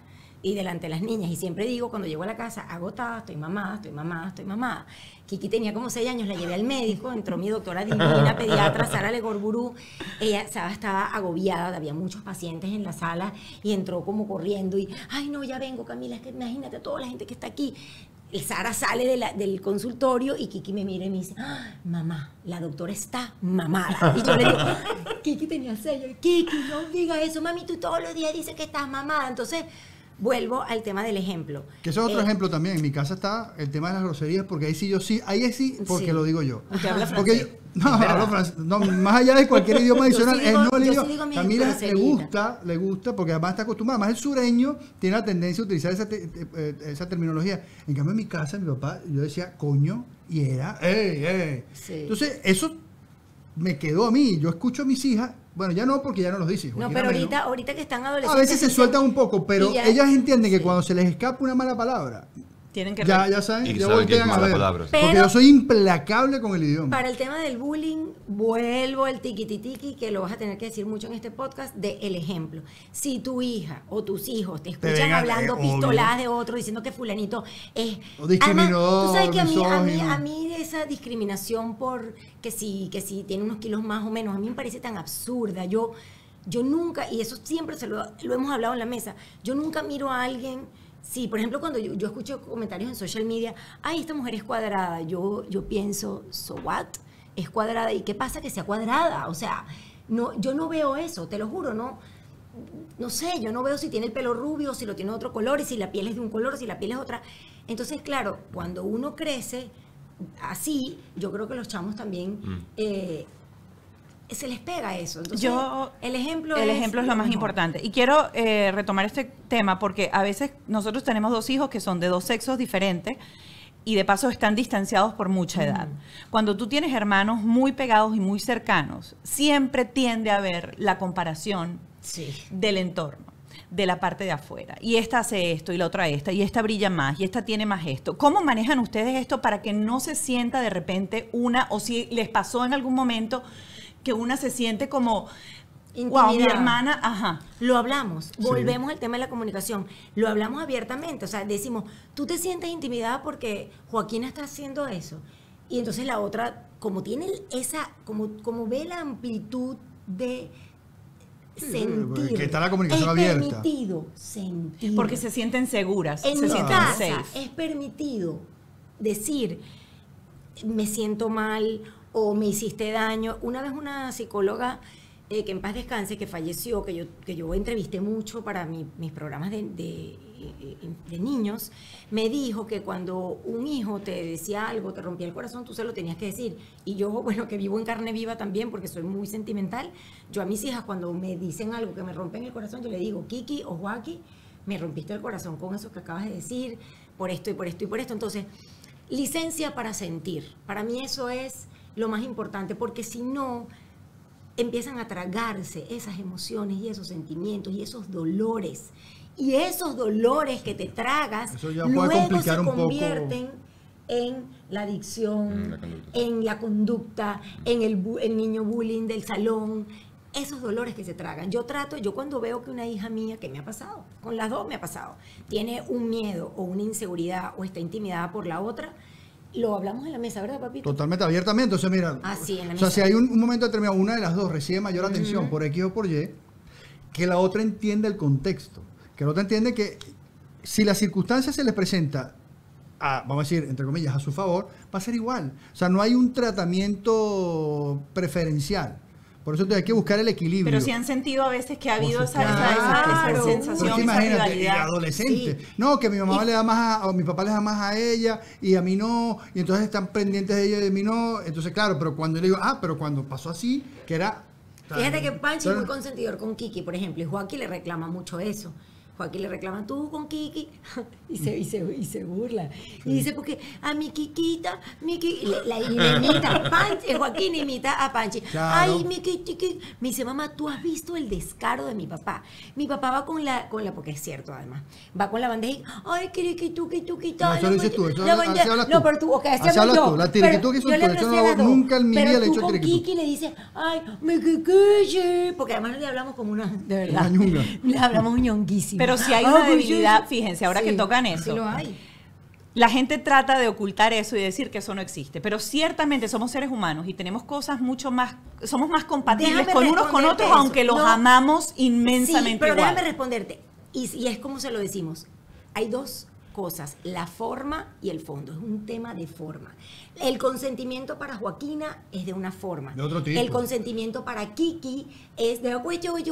y delante de las niñas. Y siempre digo, cuando llego a la casa, agotada, estoy mamada, estoy mamada, estoy mamada. Kiki tenía como seis años, la llevé al médico, entró mi doctora divina, pediatra, Sara Legorburú. Ella Sara estaba agobiada, había muchos pacientes en la sala y entró como corriendo y, ay no, ya vengo Camila, es que imagínate toda la gente que está aquí. Y Sara sale de la, del consultorio y Kiki me mira y me dice, ah, mamá, la doctora está mamada. Y yo le digo, Kiki tenía sello, Kiki, no diga eso, mami, tú todos los días dices que estás mamada. Entonces, vuelvo al tema del ejemplo. Que ese es otro Eh, ejemplo también. En mi casa está el tema de las groserías, porque ahí sí yo sí, ahí sí, porque Sí. lo digo yo. Usted habla Porque francés. yo- no, hablo francés. No, más allá de cualquier idioma Yo sí adicional, digo- es no el yo sí idioma. digo mis Camila le groseritas. gusta, le gusta, porque además está acostumbrada. Además el sureño tiene la tendencia a utilizar esa, te- eh, esa terminología. En cambio en mi casa, mi papá, yo decía coño y era, ey, ey. Sí. Entonces eso me quedó a mí. Yo escucho a mis hijas, bueno, ya no, porque ya no los dice. No, Joaquina pero menos. ahorita, ahorita que están adolescentes. A veces se dicen- sueltan un poco, pero y ya- ellas entienden que sí. cuando se les escapa una mala palabra, Tienen que ya, ya saben, Y ya saben que es voltean a mala ver. palabra, sí. Porque Pero- yo soy implacable con el idioma. Para el tema del bullying, vuelvo al tiquititiqui, que lo vas a tener que decir mucho en este podcast, de el ejemplo. Si tu hija o tus hijos te escuchan vengan, hablando eh, obvio. pistoladas de otro, diciendo que fulanito es... O discriminador, Además, tú sabes que a mí, a, mí, misógino. a mí esa discriminación por que si, que si tiene unos kilos más o menos, a mí me parece tan absurda. Yo, yo nunca, y eso siempre se lo, lo hemos hablado en la mesa, yo nunca miro a alguien... Sí, por ejemplo, cuando yo, yo escucho comentarios en social media, ay, esta mujer es cuadrada, yo, yo pienso, so what? Es cuadrada, ¿y qué pasa que sea cuadrada? O sea, no, yo no veo eso, te lo juro, no, no sé, yo no veo si tiene el pelo rubio, si lo tiene de otro color, y si la piel es de un color, si la piel es otra. Entonces, claro, cuando uno crece así, yo creo que los chamos también... eh, se les pega eso. Entonces, Yo- el ejemplo El es ejemplo es lo más mejor. importante. Y quiero eh, retomar este tema porque a veces nosotros tenemos dos hijos que son de dos sexos diferentes y de paso están distanciados por mucha edad. Cuando tú tienes hermanos muy pegados y muy cercanos, siempre tiende a haber la comparación Sí. del entorno, de la parte de afuera. Y esta hace esto y la otra esta, y esta brilla más, y esta tiene más esto. ¿Cómo manejan ustedes esto para que no se sienta de repente una, o si les pasó en algún momento que una se siente como, wow, mi Intimidada. hermana, ajá. Lo hablamos, volvemos al tema de la comunicación, lo hablamos abiertamente, o sea, decimos, tú te sientes intimidada porque Joaquina está haciendo eso, y entonces la otra, como tiene esa, como, como ve la amplitud de Sí, sentir, que está la comunicación es abierta. permitido sentir. Porque se sienten seguras, En se mi sienten casa safe. es permitido decir, me siento mal o me hiciste daño. Una vez una psicóloga, eh, que en paz descanse, que falleció, que yo, que yo entrevisté mucho para mi- mis programas de, de- de niños, me dijo que cuando un hijo te decía algo, te rompía el corazón, tú se lo tenías que decir. Y yo, bueno, que vivo en carne viva también, porque soy muy sentimental, yo a mis hijas cuando me dicen algo que me rompen el corazón, yo le digo, Kiki o Joaquín, me rompiste el corazón con eso que acabas de decir, por esto y por esto y por esto. Entonces, licencia para sentir. Para mí eso es lo más importante, porque si no, empiezan a tragarse esas emociones y esos sentimientos y esos dolores. Y esos dolores que te tragas, Eso ya puede luego complicar se un poco. convierten en la adicción, Mm, la conducta. en la conducta, en el, bu- el niño bullying del salón, esos dolores que se tragan. Yo trato, yo cuando veo que una hija mía, que me ha pasado, con las dos me ha pasado, tiene un miedo o una inseguridad o está intimidada por la otra, lo hablamos en la mesa, ¿verdad, papito? Totalmente abiertamente. O sea, mira, Ah, sí, en la o sea, mesa. si hay un, un momento determinado, una de las dos recibe mayor atención por X o por Y, que la otra entiende el contexto. Que la otra entiende que si la circunstancia se les presenta, a, vamos a decir, entre comillas, a su favor, va a ser igual. O sea, no hay un tratamiento preferencial. Por eso hay que buscar el equilibrio. Pero si han sentido a veces que ha habido esa, supuesto. esa, esa- esa Claro. sensación, Pero es que esa imagínate, y rivalidad. adolescente. Sí. No, que mi mamá Y- le da más a, o mi papá le da más a ella y a mí no, y entonces están pendientes de ella y de mí no. Entonces, claro, pero cuando yo le digo, ah, pero cuando pasó así, que era. Fíjate que Panchi es muy Entonces, consentidor con Kiki, por ejemplo, y Joaquín le reclama mucho eso. Joaquín le reclama tú con Kiki y se, y se, y se burla. Y dice, porque a mi Kikita, mi Kiki, le, la, y le imita, Panchi, el Joaquín imita a Panchi. Claro. Ay, mi Kiki, me dice, mamá, tú has visto el descaro de mi papá. Mi papá va con la, con la, porque es cierto además, va con la bandeja y, ay, tiriquituki, tuki, No, eso lo dices tú, eso la así bandeja- hablas No, tú. pero tú, ok, así Así hablo hablas yo. tú, la Pero tiriquituki son yo le tú, eso aprecio no a hago- las dos. nunca en mi Pero vida le he tú hecho con tiriquituki. Kiki le dice, ay, me kiki, porque además le hablamos como una, de verdad. Una ñunga. Le hablamos ñonguísimo. Pero si hay Ah, una pues, debilidad, sí, sí. fíjense, ahora Sí, que tocan sí eso, lo hay. la gente trata de ocultar eso y decir que eso no existe, pero ciertamente somos seres humanos y tenemos cosas mucho más, somos más compatibles Déjame con unos con responderte otros, eso. aunque los No. amamos inmensamente Sí, pero igual. déjame responderte. Y, y es como se lo decimos. Hay dos cosas, la forma y el fondo. Es un tema de forma. El consentimiento para Joaquina es de una forma. De otro tipo. El consentimiento para Kiki es de Joaquina no,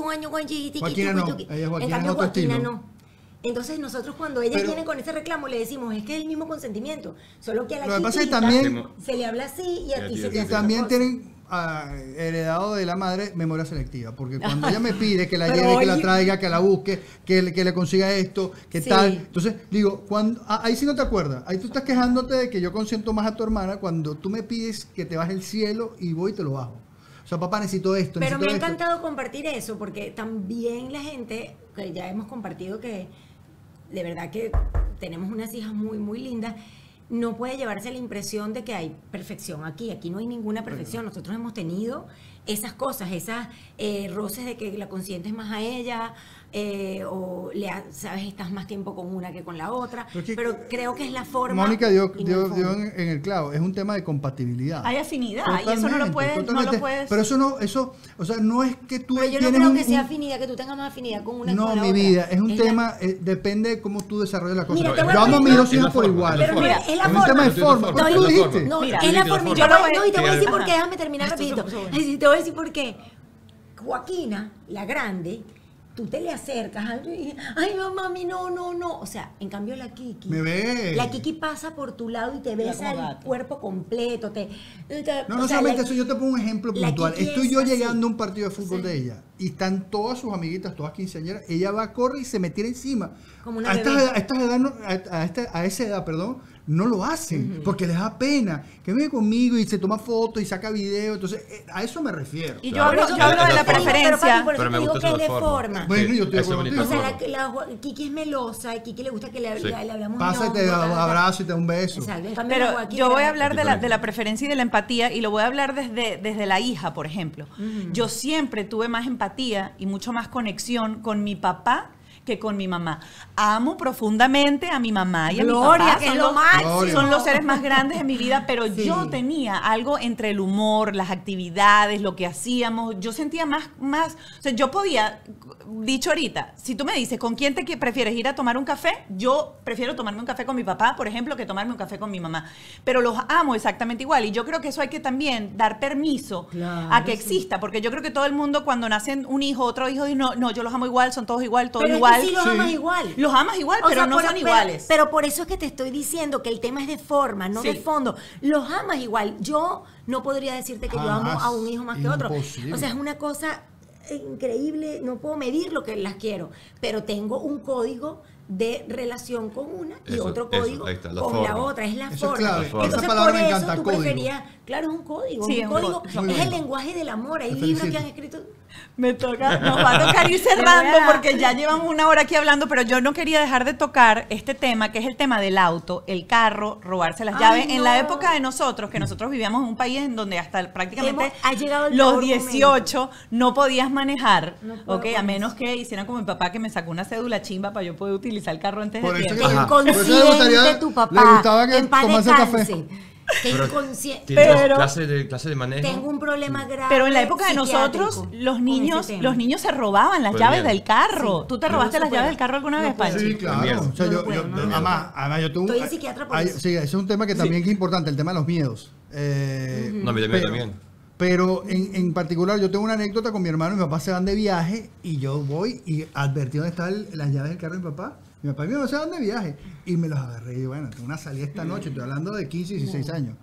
ella Joaquina En es cambio, otro Joaquina estilo. no. Entonces nosotros cuando ellas Pero- vienen con ese reclamo le decimos, es que es el mismo consentimiento, solo que a la Lo que pasa es que Kikita también- se le habla así y a ti se te Y hace también otra cosa. tienen ah, heredado de la madre memoria selectiva, porque cuando ella me pide que la Pero lleve, que la oye- traiga, que la busque, que le, que le consiga esto, que Sí. tal, entonces digo, cuando ah, ahí sí no te acuerdas, ahí tú estás quejándote de que yo consiento más a tu hermana cuando tú me pides que te baje el cielo y voy y te lo bajo. O sea, papá, necesito esto, Pero me necesito ha esto. encantado compartir eso, porque también la gente, que ya hemos compartido que de verdad que tenemos unas hijas muy, muy lindas, no puede llevarse la impresión de que hay perfección aquí. Aquí no hay ninguna perfección. Nosotros hemos tenido esas cosas, esas eh, roces de que la consientes más a ella, eh, o le ha- sabes, estás más tiempo con una que con la otra. Pero es que- Pero creo que es la forma. Mónica dio, y no el dio, fondo. dio en, en el clavo, es un tema de compatibilidad. Hay afinidad y eso no lo Totalmente, puedes, no totalmente. lo puedes. Pero eso no, eso, o sea, no es que tú Pero yo no tienes creo un- que sea un- afinidad, que tú tengas más afinidad con una que No, con la mi otra. vida, es un la- tema, eh, depende de cómo tú desarrolles la cosa. Mira, te Yo voy a amo a mis poner- dos Es la hijas por forma, igual. es la Pero forma. mira, es la Es un forma. tema de Yo estoy forma. de ¿Tú acuerdo, lo es la dijiste? forma. No, Mira, es la yo lo forma. voy- Yo yo lo voy- voy- no, y te voy a decir Ajá. por qué, déjame terminar Esto es rapidito. súper bueno. Ay, sí, te voy a decir por qué. Joaquina, la grande, tú te le acercas, ay, ay, no, mami, no, no, no. O sea, en cambio la Kiki. Me ve. La Kiki pasa por tu lado y te Mira besa como el gato. cuerpo completo. Te, te- No, o no sea, solamente la- eso, yo te pongo un ejemplo la puntual. Kiki Estoy es yo así. llegando a un partido de fútbol Sí. de ella y están todas sus amiguitas, todas quinceañeras. Ella va, corre y se me tira encima. Como una a, estas, bebé. a, estas edad no- a, a esta- a esa edad, perdón, no lo hacen porque les da pena. Que viene conmigo y se toma fotos y saca videos. Entonces, eh, a eso me refiero. Y yo Claro. hablo, Por eso yo hablo es de la la forma. preferencia. Pero, papi, por eso Pero me te digo gusta que es esa de forma. forma. Bueno, Sí, yo estoy de eso acuerdo bonito. O sea, contigo. la, la Kiki es melosa, a Kiki le gusta que le, Sí. le, le hablamos Pasa y te ñongo, da tal, un tal. abrazo y te da un beso. Exacto. En cambio, Pero la Joaquina yo voy a era- hablar de la, Diferente. de la preferencia y de la empatía y lo voy a hablar desde, desde la hija, por ejemplo. Yo siempre tuve más empatía y mucho más conexión con mi papá que con mi mamá. Amo profundamente a mi mamá y a Gloria, mi papá. que Son es lo los- máximo. Son los seres más grandes de mi vida, pero Sí. yo tenía algo entre el humor, las actividades, lo que hacíamos. Yo sentía más, más, o sea, yo podía, dicho ahorita, si tú me dices, ¿con quién te qui- prefieres ir a tomar un café? Yo prefiero tomarme un café con mi papá, por ejemplo, que tomarme un café con mi mamá. Pero los amo exactamente igual. Y yo creo que eso hay que también dar permiso Claro, a que sí. exista, porque yo creo que todo el mundo cuando nacen un hijo, otro hijo, dice, no, no, yo los amo igual, son todos igual, todos Pero igual. es que sí los Sí. amas igual. Los amas igual, O pero sea, no por- son pero- iguales. Pero por eso es que te estoy diciendo que el tema es de forma, no Sí. de fondo. Los amas igual. Yo no podría decirte que yo amo Jamás. a un hijo más que otro. Imposible. O sea, es una cosa increíble. No puedo medir lo que las quiero, pero tengo un código de relación con una y Eso, otro eso, código ahí está, la con la forma. otra. Es la Eso es forma. clave. Esa Entonces, palabra por me eso encanta, tú código. preferías, claro, es un código. Sí, un es un código. co- Es muy el bien. lenguaje del amor. Hay Te libros que felicito. han escrito. Me toca, nos va a tocar ir cerrando porque ya llevamos una hora aquí hablando, pero yo no quería dejar de tocar este tema, que es el tema del auto, el carro, robarse las Ay, llaves. En la no. época de nosotros, que nosotros vivíamos en un país en donde hasta prácticamente Hemos- ha llegado el los peor dieciocho no podías manejar, No puedo ok, con a menos eso. que hicieran como mi papá que me sacó una cédula chimba para yo poder utilizar el carro antes Por de eso tiempo. que- Que Ajá. Por eso le inconsciente gustaría- tu le papá. gustaba que en paz tomase café. descanse. Que Pero inconsciente. ¿Tienes Pero- clase de, clase de manejo? Tengo un problema grave. Pero en la época de psiquiátrico nosotros, los con niños, ese tema. los niños se robaban las Pues llaves bien. del carro. Sí. ¿Tú te No, robaste no las se llaves puede. del carro alguna No vez, puedo. Panchi? Sí, claro. miedo. O sea, No yo, lo puedo, yo- no lo puedo. además, además, yo tengo un- Estoy en psiquiatra por hay- eso. Sí, ese es un tema que también es importante, el tema de los miedos. Eh, No, a mí también, pero, también. Pero en, en particular, yo tengo una anécdota con mi hermano y mi papá se van de viaje y yo voy y advertí dónde estaban las llaves del carro de mi papá. Mi papá y mi mamá se van de viaje y me los agarré. Y bueno, tengo una salida esta noche, estoy hablando de quince, dieciséis años.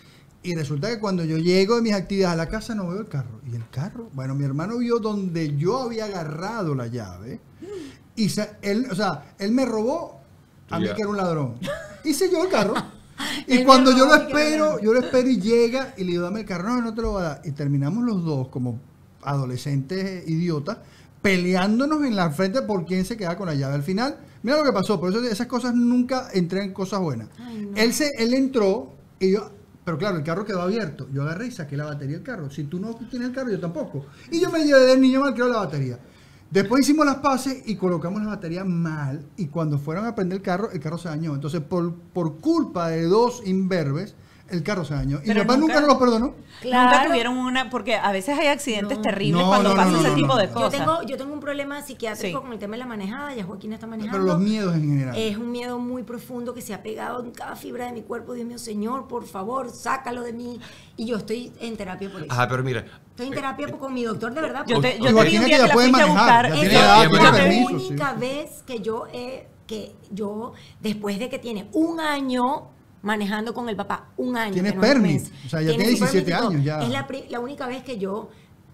Y resulta que cuando yo llego de mis actividades a la casa no veo el carro. ¿Y el carro? Bueno, mi hermano vio donde yo había agarrado la llave. Y se- él, o sea, él me robó a mí Ya. que era un ladrón. Y se llevó el carro. Y Él me cuando yo robó lo y que era espero, ladrón. yo lo espero y llega y le digo, dame el carro. No, no te lo voy a dar. Y terminamos los dos como adolescentes idiotas peleándonos en la frente por quién se queda con la llave. Al final, mira lo que pasó. Por eso esas cosas nunca entré en cosas buenas. Ay, no. Él se, él entró y yo, pero claro, el carro quedó abierto. Yo agarré y saqué la batería del carro. Si tú no tienes el carro, yo tampoco. Y yo me llevé del niño malcriado la batería. Después hicimos las paces y colocamos la batería mal. Y cuando fueron a prender el carro, el carro se dañó. Entonces, por, por culpa de dos imberbes, el carro se dañó. Y mi Pero papá nunca, nunca- nos lo perdonó. Nunca Claro. tuvieron una, porque a veces hay accidentes No. terribles No, cuando no, pasa no, ese no, tipo no. de Yo cosas. tengo, yo tengo un problema psiquiátrico Sí. con el tema de la manejada, ya Joaquín está manejando. Pero los miedos en general. Es un miedo muy profundo que se ha pegado en cada fibra de mi cuerpo. Dios mío, Señor, por favor, sácalo de mí. Y yo estoy en terapia por eso. Ajá, pero mira. Estoy en terapia con mi doctor, de verdad. Yo porque te, yo te Joaquín vi un es día que que ya la puede fuiste a manejar, buscar. ya es tiene la edad, tiene única permiso, sí. vez que yo, he, que yo, después de que tiene un año manejando con el papá, un año. Tiene que no es un permis, mes, o sea, ya tiene su diecisiete permis y todo. años ya. Es la, pri- la única vez que yo,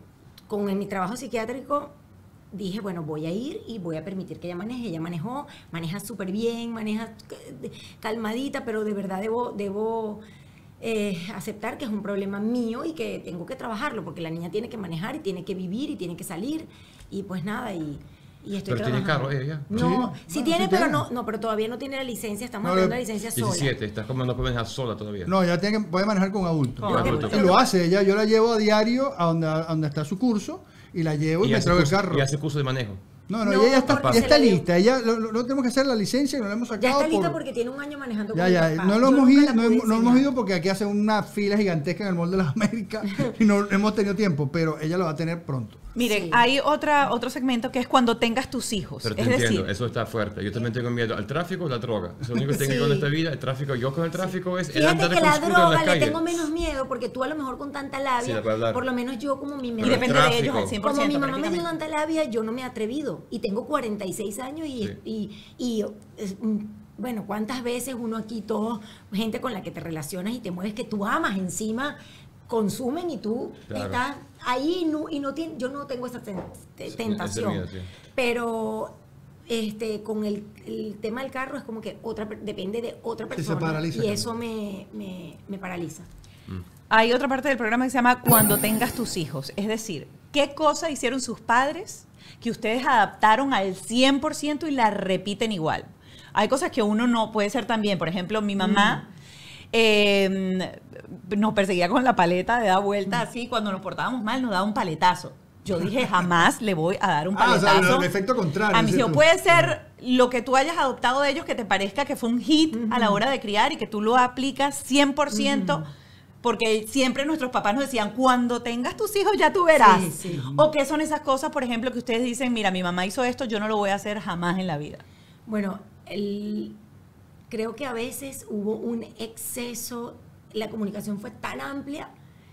con en mi trabajo psiquiátrico, dije, bueno, voy a ir y voy a permitir que ella maneje. Ella manejó, maneja súper bien, maneja eh, calmadita, pero de verdad debo, debo eh, aceptar que es un problema mío y que tengo que trabajarlo, porque la niña tiene que manejar y tiene que vivir y tiene que salir. Y pues nada, y, y estoy Pero tiene trabajando. carro ella. No, Sí, sí, bueno, tiene, sí pero tiene. no, no, pero todavía no tiene la licencia, estamos No, hablando le- de licencia sola. diecisiete, estás como no puedes dejar sola todavía. No, ya tiene que, puede manejar con adultos. Con adultos. Y lo hace ella. Yo la llevo a diario a donde, a donde está su curso y la llevo y, Y me hace traigo el curso- carro. y hace curso de manejo. No, no, No, ella ya está, porque ya se está la dio- lista. Ella, lo, lo- lo tenemos que hacer la licencia y no la hemos sacado. Ya está lista por- porque tiene un año manejando Ya, con ya, mi papá. no lo Yo hemos nunca ido, la no, pude hemos, no hemos enseñar. ido porque aquí hacen una fila gigantesca en el Mall de las Américas y no hemos tenido tiempo, pero ella lo va a tener pronto. Miren, Sí. hay otra, otro segmento que es cuando tengas tus hijos. Pero te es entiendo, decir, eso está fuerte. Yo también tengo miedo al tráfico o la droga. Eso es lo único que tengo Sí. con esta vida. El tráfico, yo con el tráfico es el Fíjate andar que con la scooter en la droga le calle. tengo menos miedo porque tú a lo mejor con tanta Sí, labia, la puedo hablar. por lo menos yo como mi y Pero depende el de ellos al tráfico. cien por como ciento. mi mamá me dio prácticamente. tanta labia, yo no me he atrevido y tengo cuarenta y seis años y, Sí. y, y, es, mm, bueno, cuántas veces uno aquí, todos, gente con la que te relacionas y te mueves que tú amas encima, consumen y tú Claro. estás ahí no, y no tien- yo no tengo esa ten- te- Sí, tentación. ese miedo, sí. Pero este con el, el tema del carro es como que otra per- depende de otra Sí, se persona paraliza y el eso me, me, me paraliza. Hay otra parte del programa que se llama Cuando tengas tus hijos. Es decir, ¿qué cosa hicieron sus padres que ustedes adaptaron al cien por ciento y la repiten igual? Hay cosas que uno no puede ser tan bien. Por ejemplo, mi mamá eh, nos perseguía con la paleta de dar vuelta así. Cuando nos portábamos mal, nos daba un paletazo. Yo dije, jamás le voy a dar un Ah, o sea, paletazo. el efecto contrario, A mis ¿sí hijos tú? puede ser lo que tú hayas adoptado de ellos que te parezca que fue un hit a la hora de criar y que tú lo aplicas cien por ciento. Porque siempre nuestros papás nos decían, cuando tengas tus hijos ya tú verás. Sí, sí. O qué son esas cosas, por ejemplo, que ustedes dicen, mira, mi mamá hizo esto, yo no lo voy a hacer jamás en la vida. Bueno, el, creo que a veces hubo un exceso, la comunicación fue tan amplia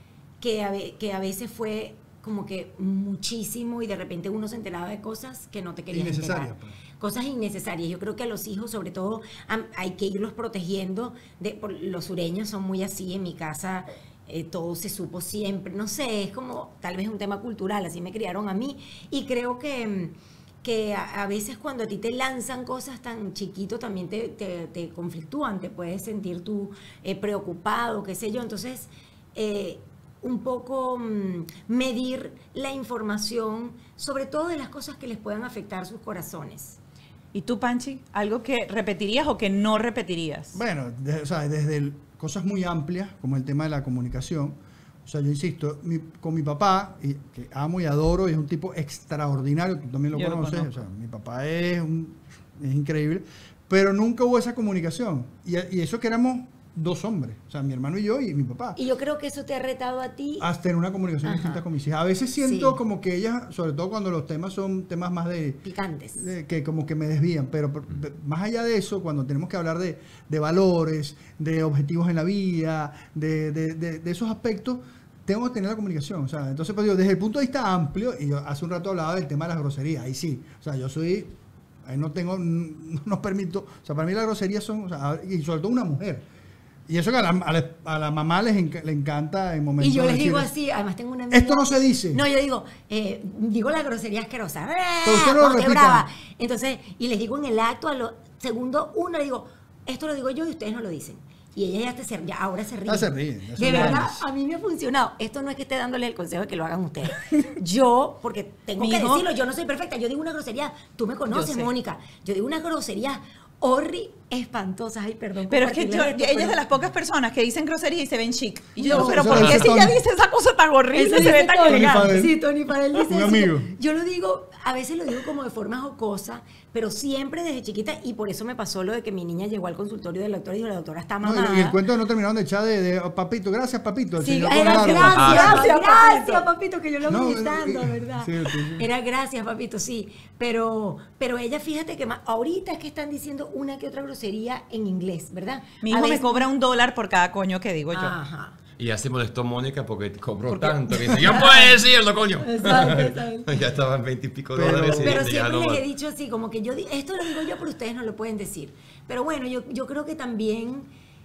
que a, ve- que a veces fue como que muchísimo y de repente uno se enteraba de cosas que no te querías Innecesarias, enterar. pues. Cosas innecesarias. Yo creo que a los hijos, sobre todo, am- hay que irlos protegiendo. De, por- los sureños son muy así. En mi casa eh, todo se supo siempre. No sé, es como tal vez un tema cultural. Así me criaron a mí. Y creo que, mm, que a, a veces cuando a ti te lanzan cosas tan chiquito también te, te, te conflictúan. Te puedes sentir tú eh, preocupado, qué sé yo. Entonces... eh, un poco mm, medir la información, sobre todo de las cosas que les puedan afectar sus corazones. ¿Y tú, Panchi? ¿Algo que repetirías o que no repetirías? Bueno, de- o sea, desde el- cosas muy amplias, como el tema de la comunicación. O sea, yo insisto, mi- con mi papá, y, que amo y adoro, y es un tipo extraordinario, tú también lo Yo lo conoces. O conozco. sea, mi papá es, un- es increíble, pero nunca hubo esa comunicación. Y, y eso que éramos dos hombres, o sea, mi hermano y yo y mi papá. Y yo creo que eso te ha retado a ti. Hasta tener una comunicación Ajá. distinta con mis hijas. A veces siento Sí. como que ellas, sobre todo cuando los temas son temas más de, Picantes. de- que como que me desvían, pero por- de- más allá de eso, cuando tenemos que hablar de, de valores, de objetivos en la vida, de, de- de- de esos aspectos, tengo que tener la comunicación. O sea, entonces, pues, digo, desde el punto de vista amplio, y yo hace un rato hablaba del tema de las groserías, ahí sí, o sea, yo soy, ahí no tengo, no nos permito, o sea, para mí las groserías son, o sea, y sobre todo una mujer. Y eso que a la, a la- a la mamá les enc- le encanta en momentos Y yo les decir, digo así, además tengo una amiga. esto no se dice. No, yo digo, eh, digo la grosería asquerosa. Pero usted no lo Cuando esté repita. brava. Entonces, y les digo en el acto, a lo segundo uno, le digo, esto lo digo yo y ustedes no lo dicen. Y ella ya, te, se- ya ahora se ríe. Ya se ríe, ya son De verdad, grandes. a mí me ha funcionado. Esto no es que esté dándole el consejo de que lo hagan ustedes. Yo, porque tengo Mi que hijo- decirlo, yo no soy perfecta. Yo digo una grosería, tú me conoces, sé. Mónica. Yo digo una grosería horri espantosas. Ay, perdón. Pero es que yo, compartirles esto, ella es pero- de las pocas personas que dicen grosería y se ven chic. Y yo No, digo, pero eso ¿por lo qué dice si ella Tony. dice esa cosa tan horrible Eso se ve dice tan Tony. elegante? Fadel. Sí, Tony Fadel dice Un eso. amigo. Yo, yo lo digo, a veces lo digo como de forma jocosa, pero siempre desde chiquita, y por eso me pasó lo de que mi niña llegó al consultorio del doctor y dijo, la doctora está No, mamada. y el cuento no terminaron de echar de, de, oh, papito, gracias papito. el Sí, señor era con el gracias, árbol. Ah, gracias, gracias, papito. que yo lo No, voy gritando, eh, ¿verdad? sí, sí, sí. Era gracias, papito, sí. Pero, pero ella, fíjate que ma- ahorita es que están diciendo una que otra grosería en inglés, ¿verdad? Mi A hijo me veces- cobra un dólar por cada coño que digo yo. Ajá. Y así molestó Mónica porque cobró Porque- tanto que dice, ya puede decirlo, coño. Exacto, exacto. Ya estaban veinte y pico Pero- dólares. y Pero ya siempre no- les he dicho así, como que yo, di- esto lo digo yo, pero ustedes no lo pueden decir. Pero bueno, yo, yo creo que también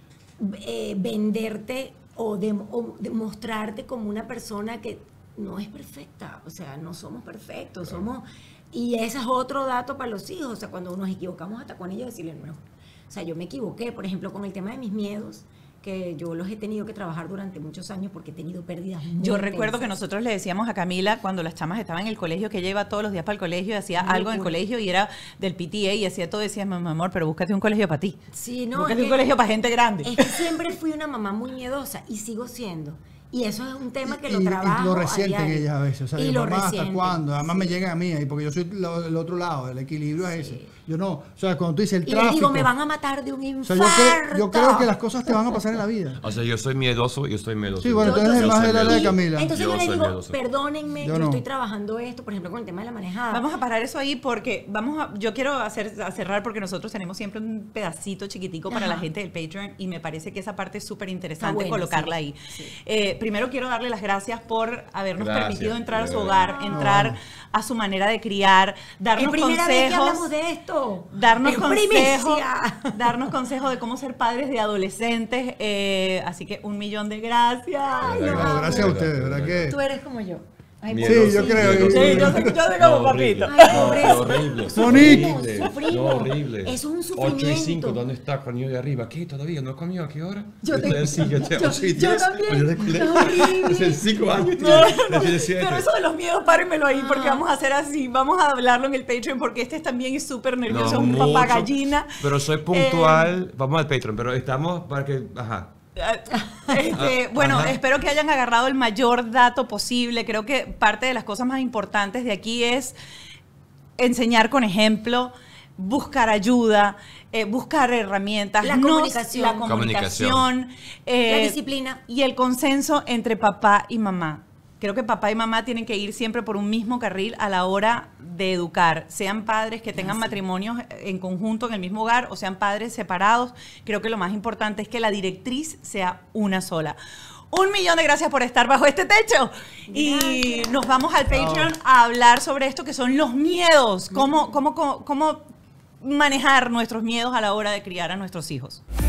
eh, venderte o, de, o demostrarte como una persona que no es perfecta, o sea, no somos perfectos, somos... Y ese es otro dato para los hijos, o sea, cuando nos equivocamos hasta con ellos, decirles, no, o sea, yo me equivoqué, por ejemplo, con el tema de mis miedos, que yo los he tenido que trabajar durante muchos años porque he tenido pérdidas muy Yo recuerdo que intensas. nosotros le decíamos a Camila cuando las chamas estaban en el colegio que ella iba todos los días para el colegio y hacía Muy algo en el cool. colegio y era del P T A y hacía todo, decía, mi amor, pero búscate un colegio para ti. Sí, no, búscate es un que- colegio para gente grande. Es que siempre fui una mamá muy miedosa y sigo siendo. Y eso es un tema que Y- lo y- trabajo y lo a resienten diario. ellas a veces. O sea, y digo, lo mamá, ¿hasta resienten, cuándo? Además me sí. llegan a mí, y porque yo soy lo- el otro lado, el equilibrio es Sí. ese. Yo no, o sea, cuando tú dices el Y tráfico. les digo, me van a matar de un o sea, infarto. yo creo, yo creo que las cosas te van a pasar en la vida. O sea, yo soy miedoso, yo estoy miedoso. Sí, bueno, Yo- entonces yo es más soy de la de miedoso. Camila. Entonces Yo yo, les soy digo, miedoso. perdónenme, Yo yo, no. estoy trabajando esto, por ejemplo, con el tema de la manejada. Vamos a parar eso ahí porque vamos a, yo quiero hacer, a cerrar porque nosotros tenemos siempre un pedacito chiquitico para Ajá. la gente del Patreon y me parece que esa parte es súper interesante bueno, colocarla sí, ahí. sí. Eh, primero quiero darle las gracias por habernos Gracias, permitido entrar a su de hogar, verdad. entrar No. a su manera de criar, darnos es primera vez que consejos. hablamos de esto. Darnos Es consejos, primicia. darnos consejos de cómo ser padres de adolescentes. eh, así que un millón de gracias. Ay, De no. verdad, Gracias de a verdad, ustedes, de ¿verdad que? Tú eres como yo. Ay, Miedoso, Sí, yo creo, miedoso. yo- Sí, yo sé- yo sé como No, horrible. papito. Ay, pobrecito. No, horrible. Monique. Horrible. Sufrimos. No, horrible. Eso es un ocho y cinco, sufrimiento. ¿dónde está Juan de arriba? ¿Qué? ¿Todavía no comió? ¿A qué hora? Yo te- Entonces, sí, yo, te- yo- ocho y yo diez, también. pues yo de culé. Es horrible. Hace cinco años. No, tiene- no, tiene siete. pero eso de los miedos, párenmelo ahí, porque Ah. vamos a hacer así, vamos a hablarlo en el Patreon, porque este también es súper nervioso, No, es un mucho, papá gallina. Pero soy puntual. Vamos al Patreon, pero estamos para que. Ajá. Este, bueno, Ajá. espero que hayan agarrado el mayor dato posible. Creo que parte de las cosas más importantes de aquí es enseñar con ejemplo, buscar ayuda, eh, buscar herramientas, La no- comunicación. la comunicación, eh, La disciplina. y el consenso entre papá y mamá. Creo que papá y mamá tienen que ir siempre por un mismo carril a la hora de educar. Sean padres que tengan matrimonios en conjunto en el mismo hogar o sean padres separados. Creo que lo más importante es que la directriz sea una sola. Un millón de gracias por estar bajo este techo. Y nos vamos al Patreon a hablar sobre esto que son los miedos. Cómo, cómo, cómo, cómo manejar nuestros miedos a la hora de criar a nuestros hijos.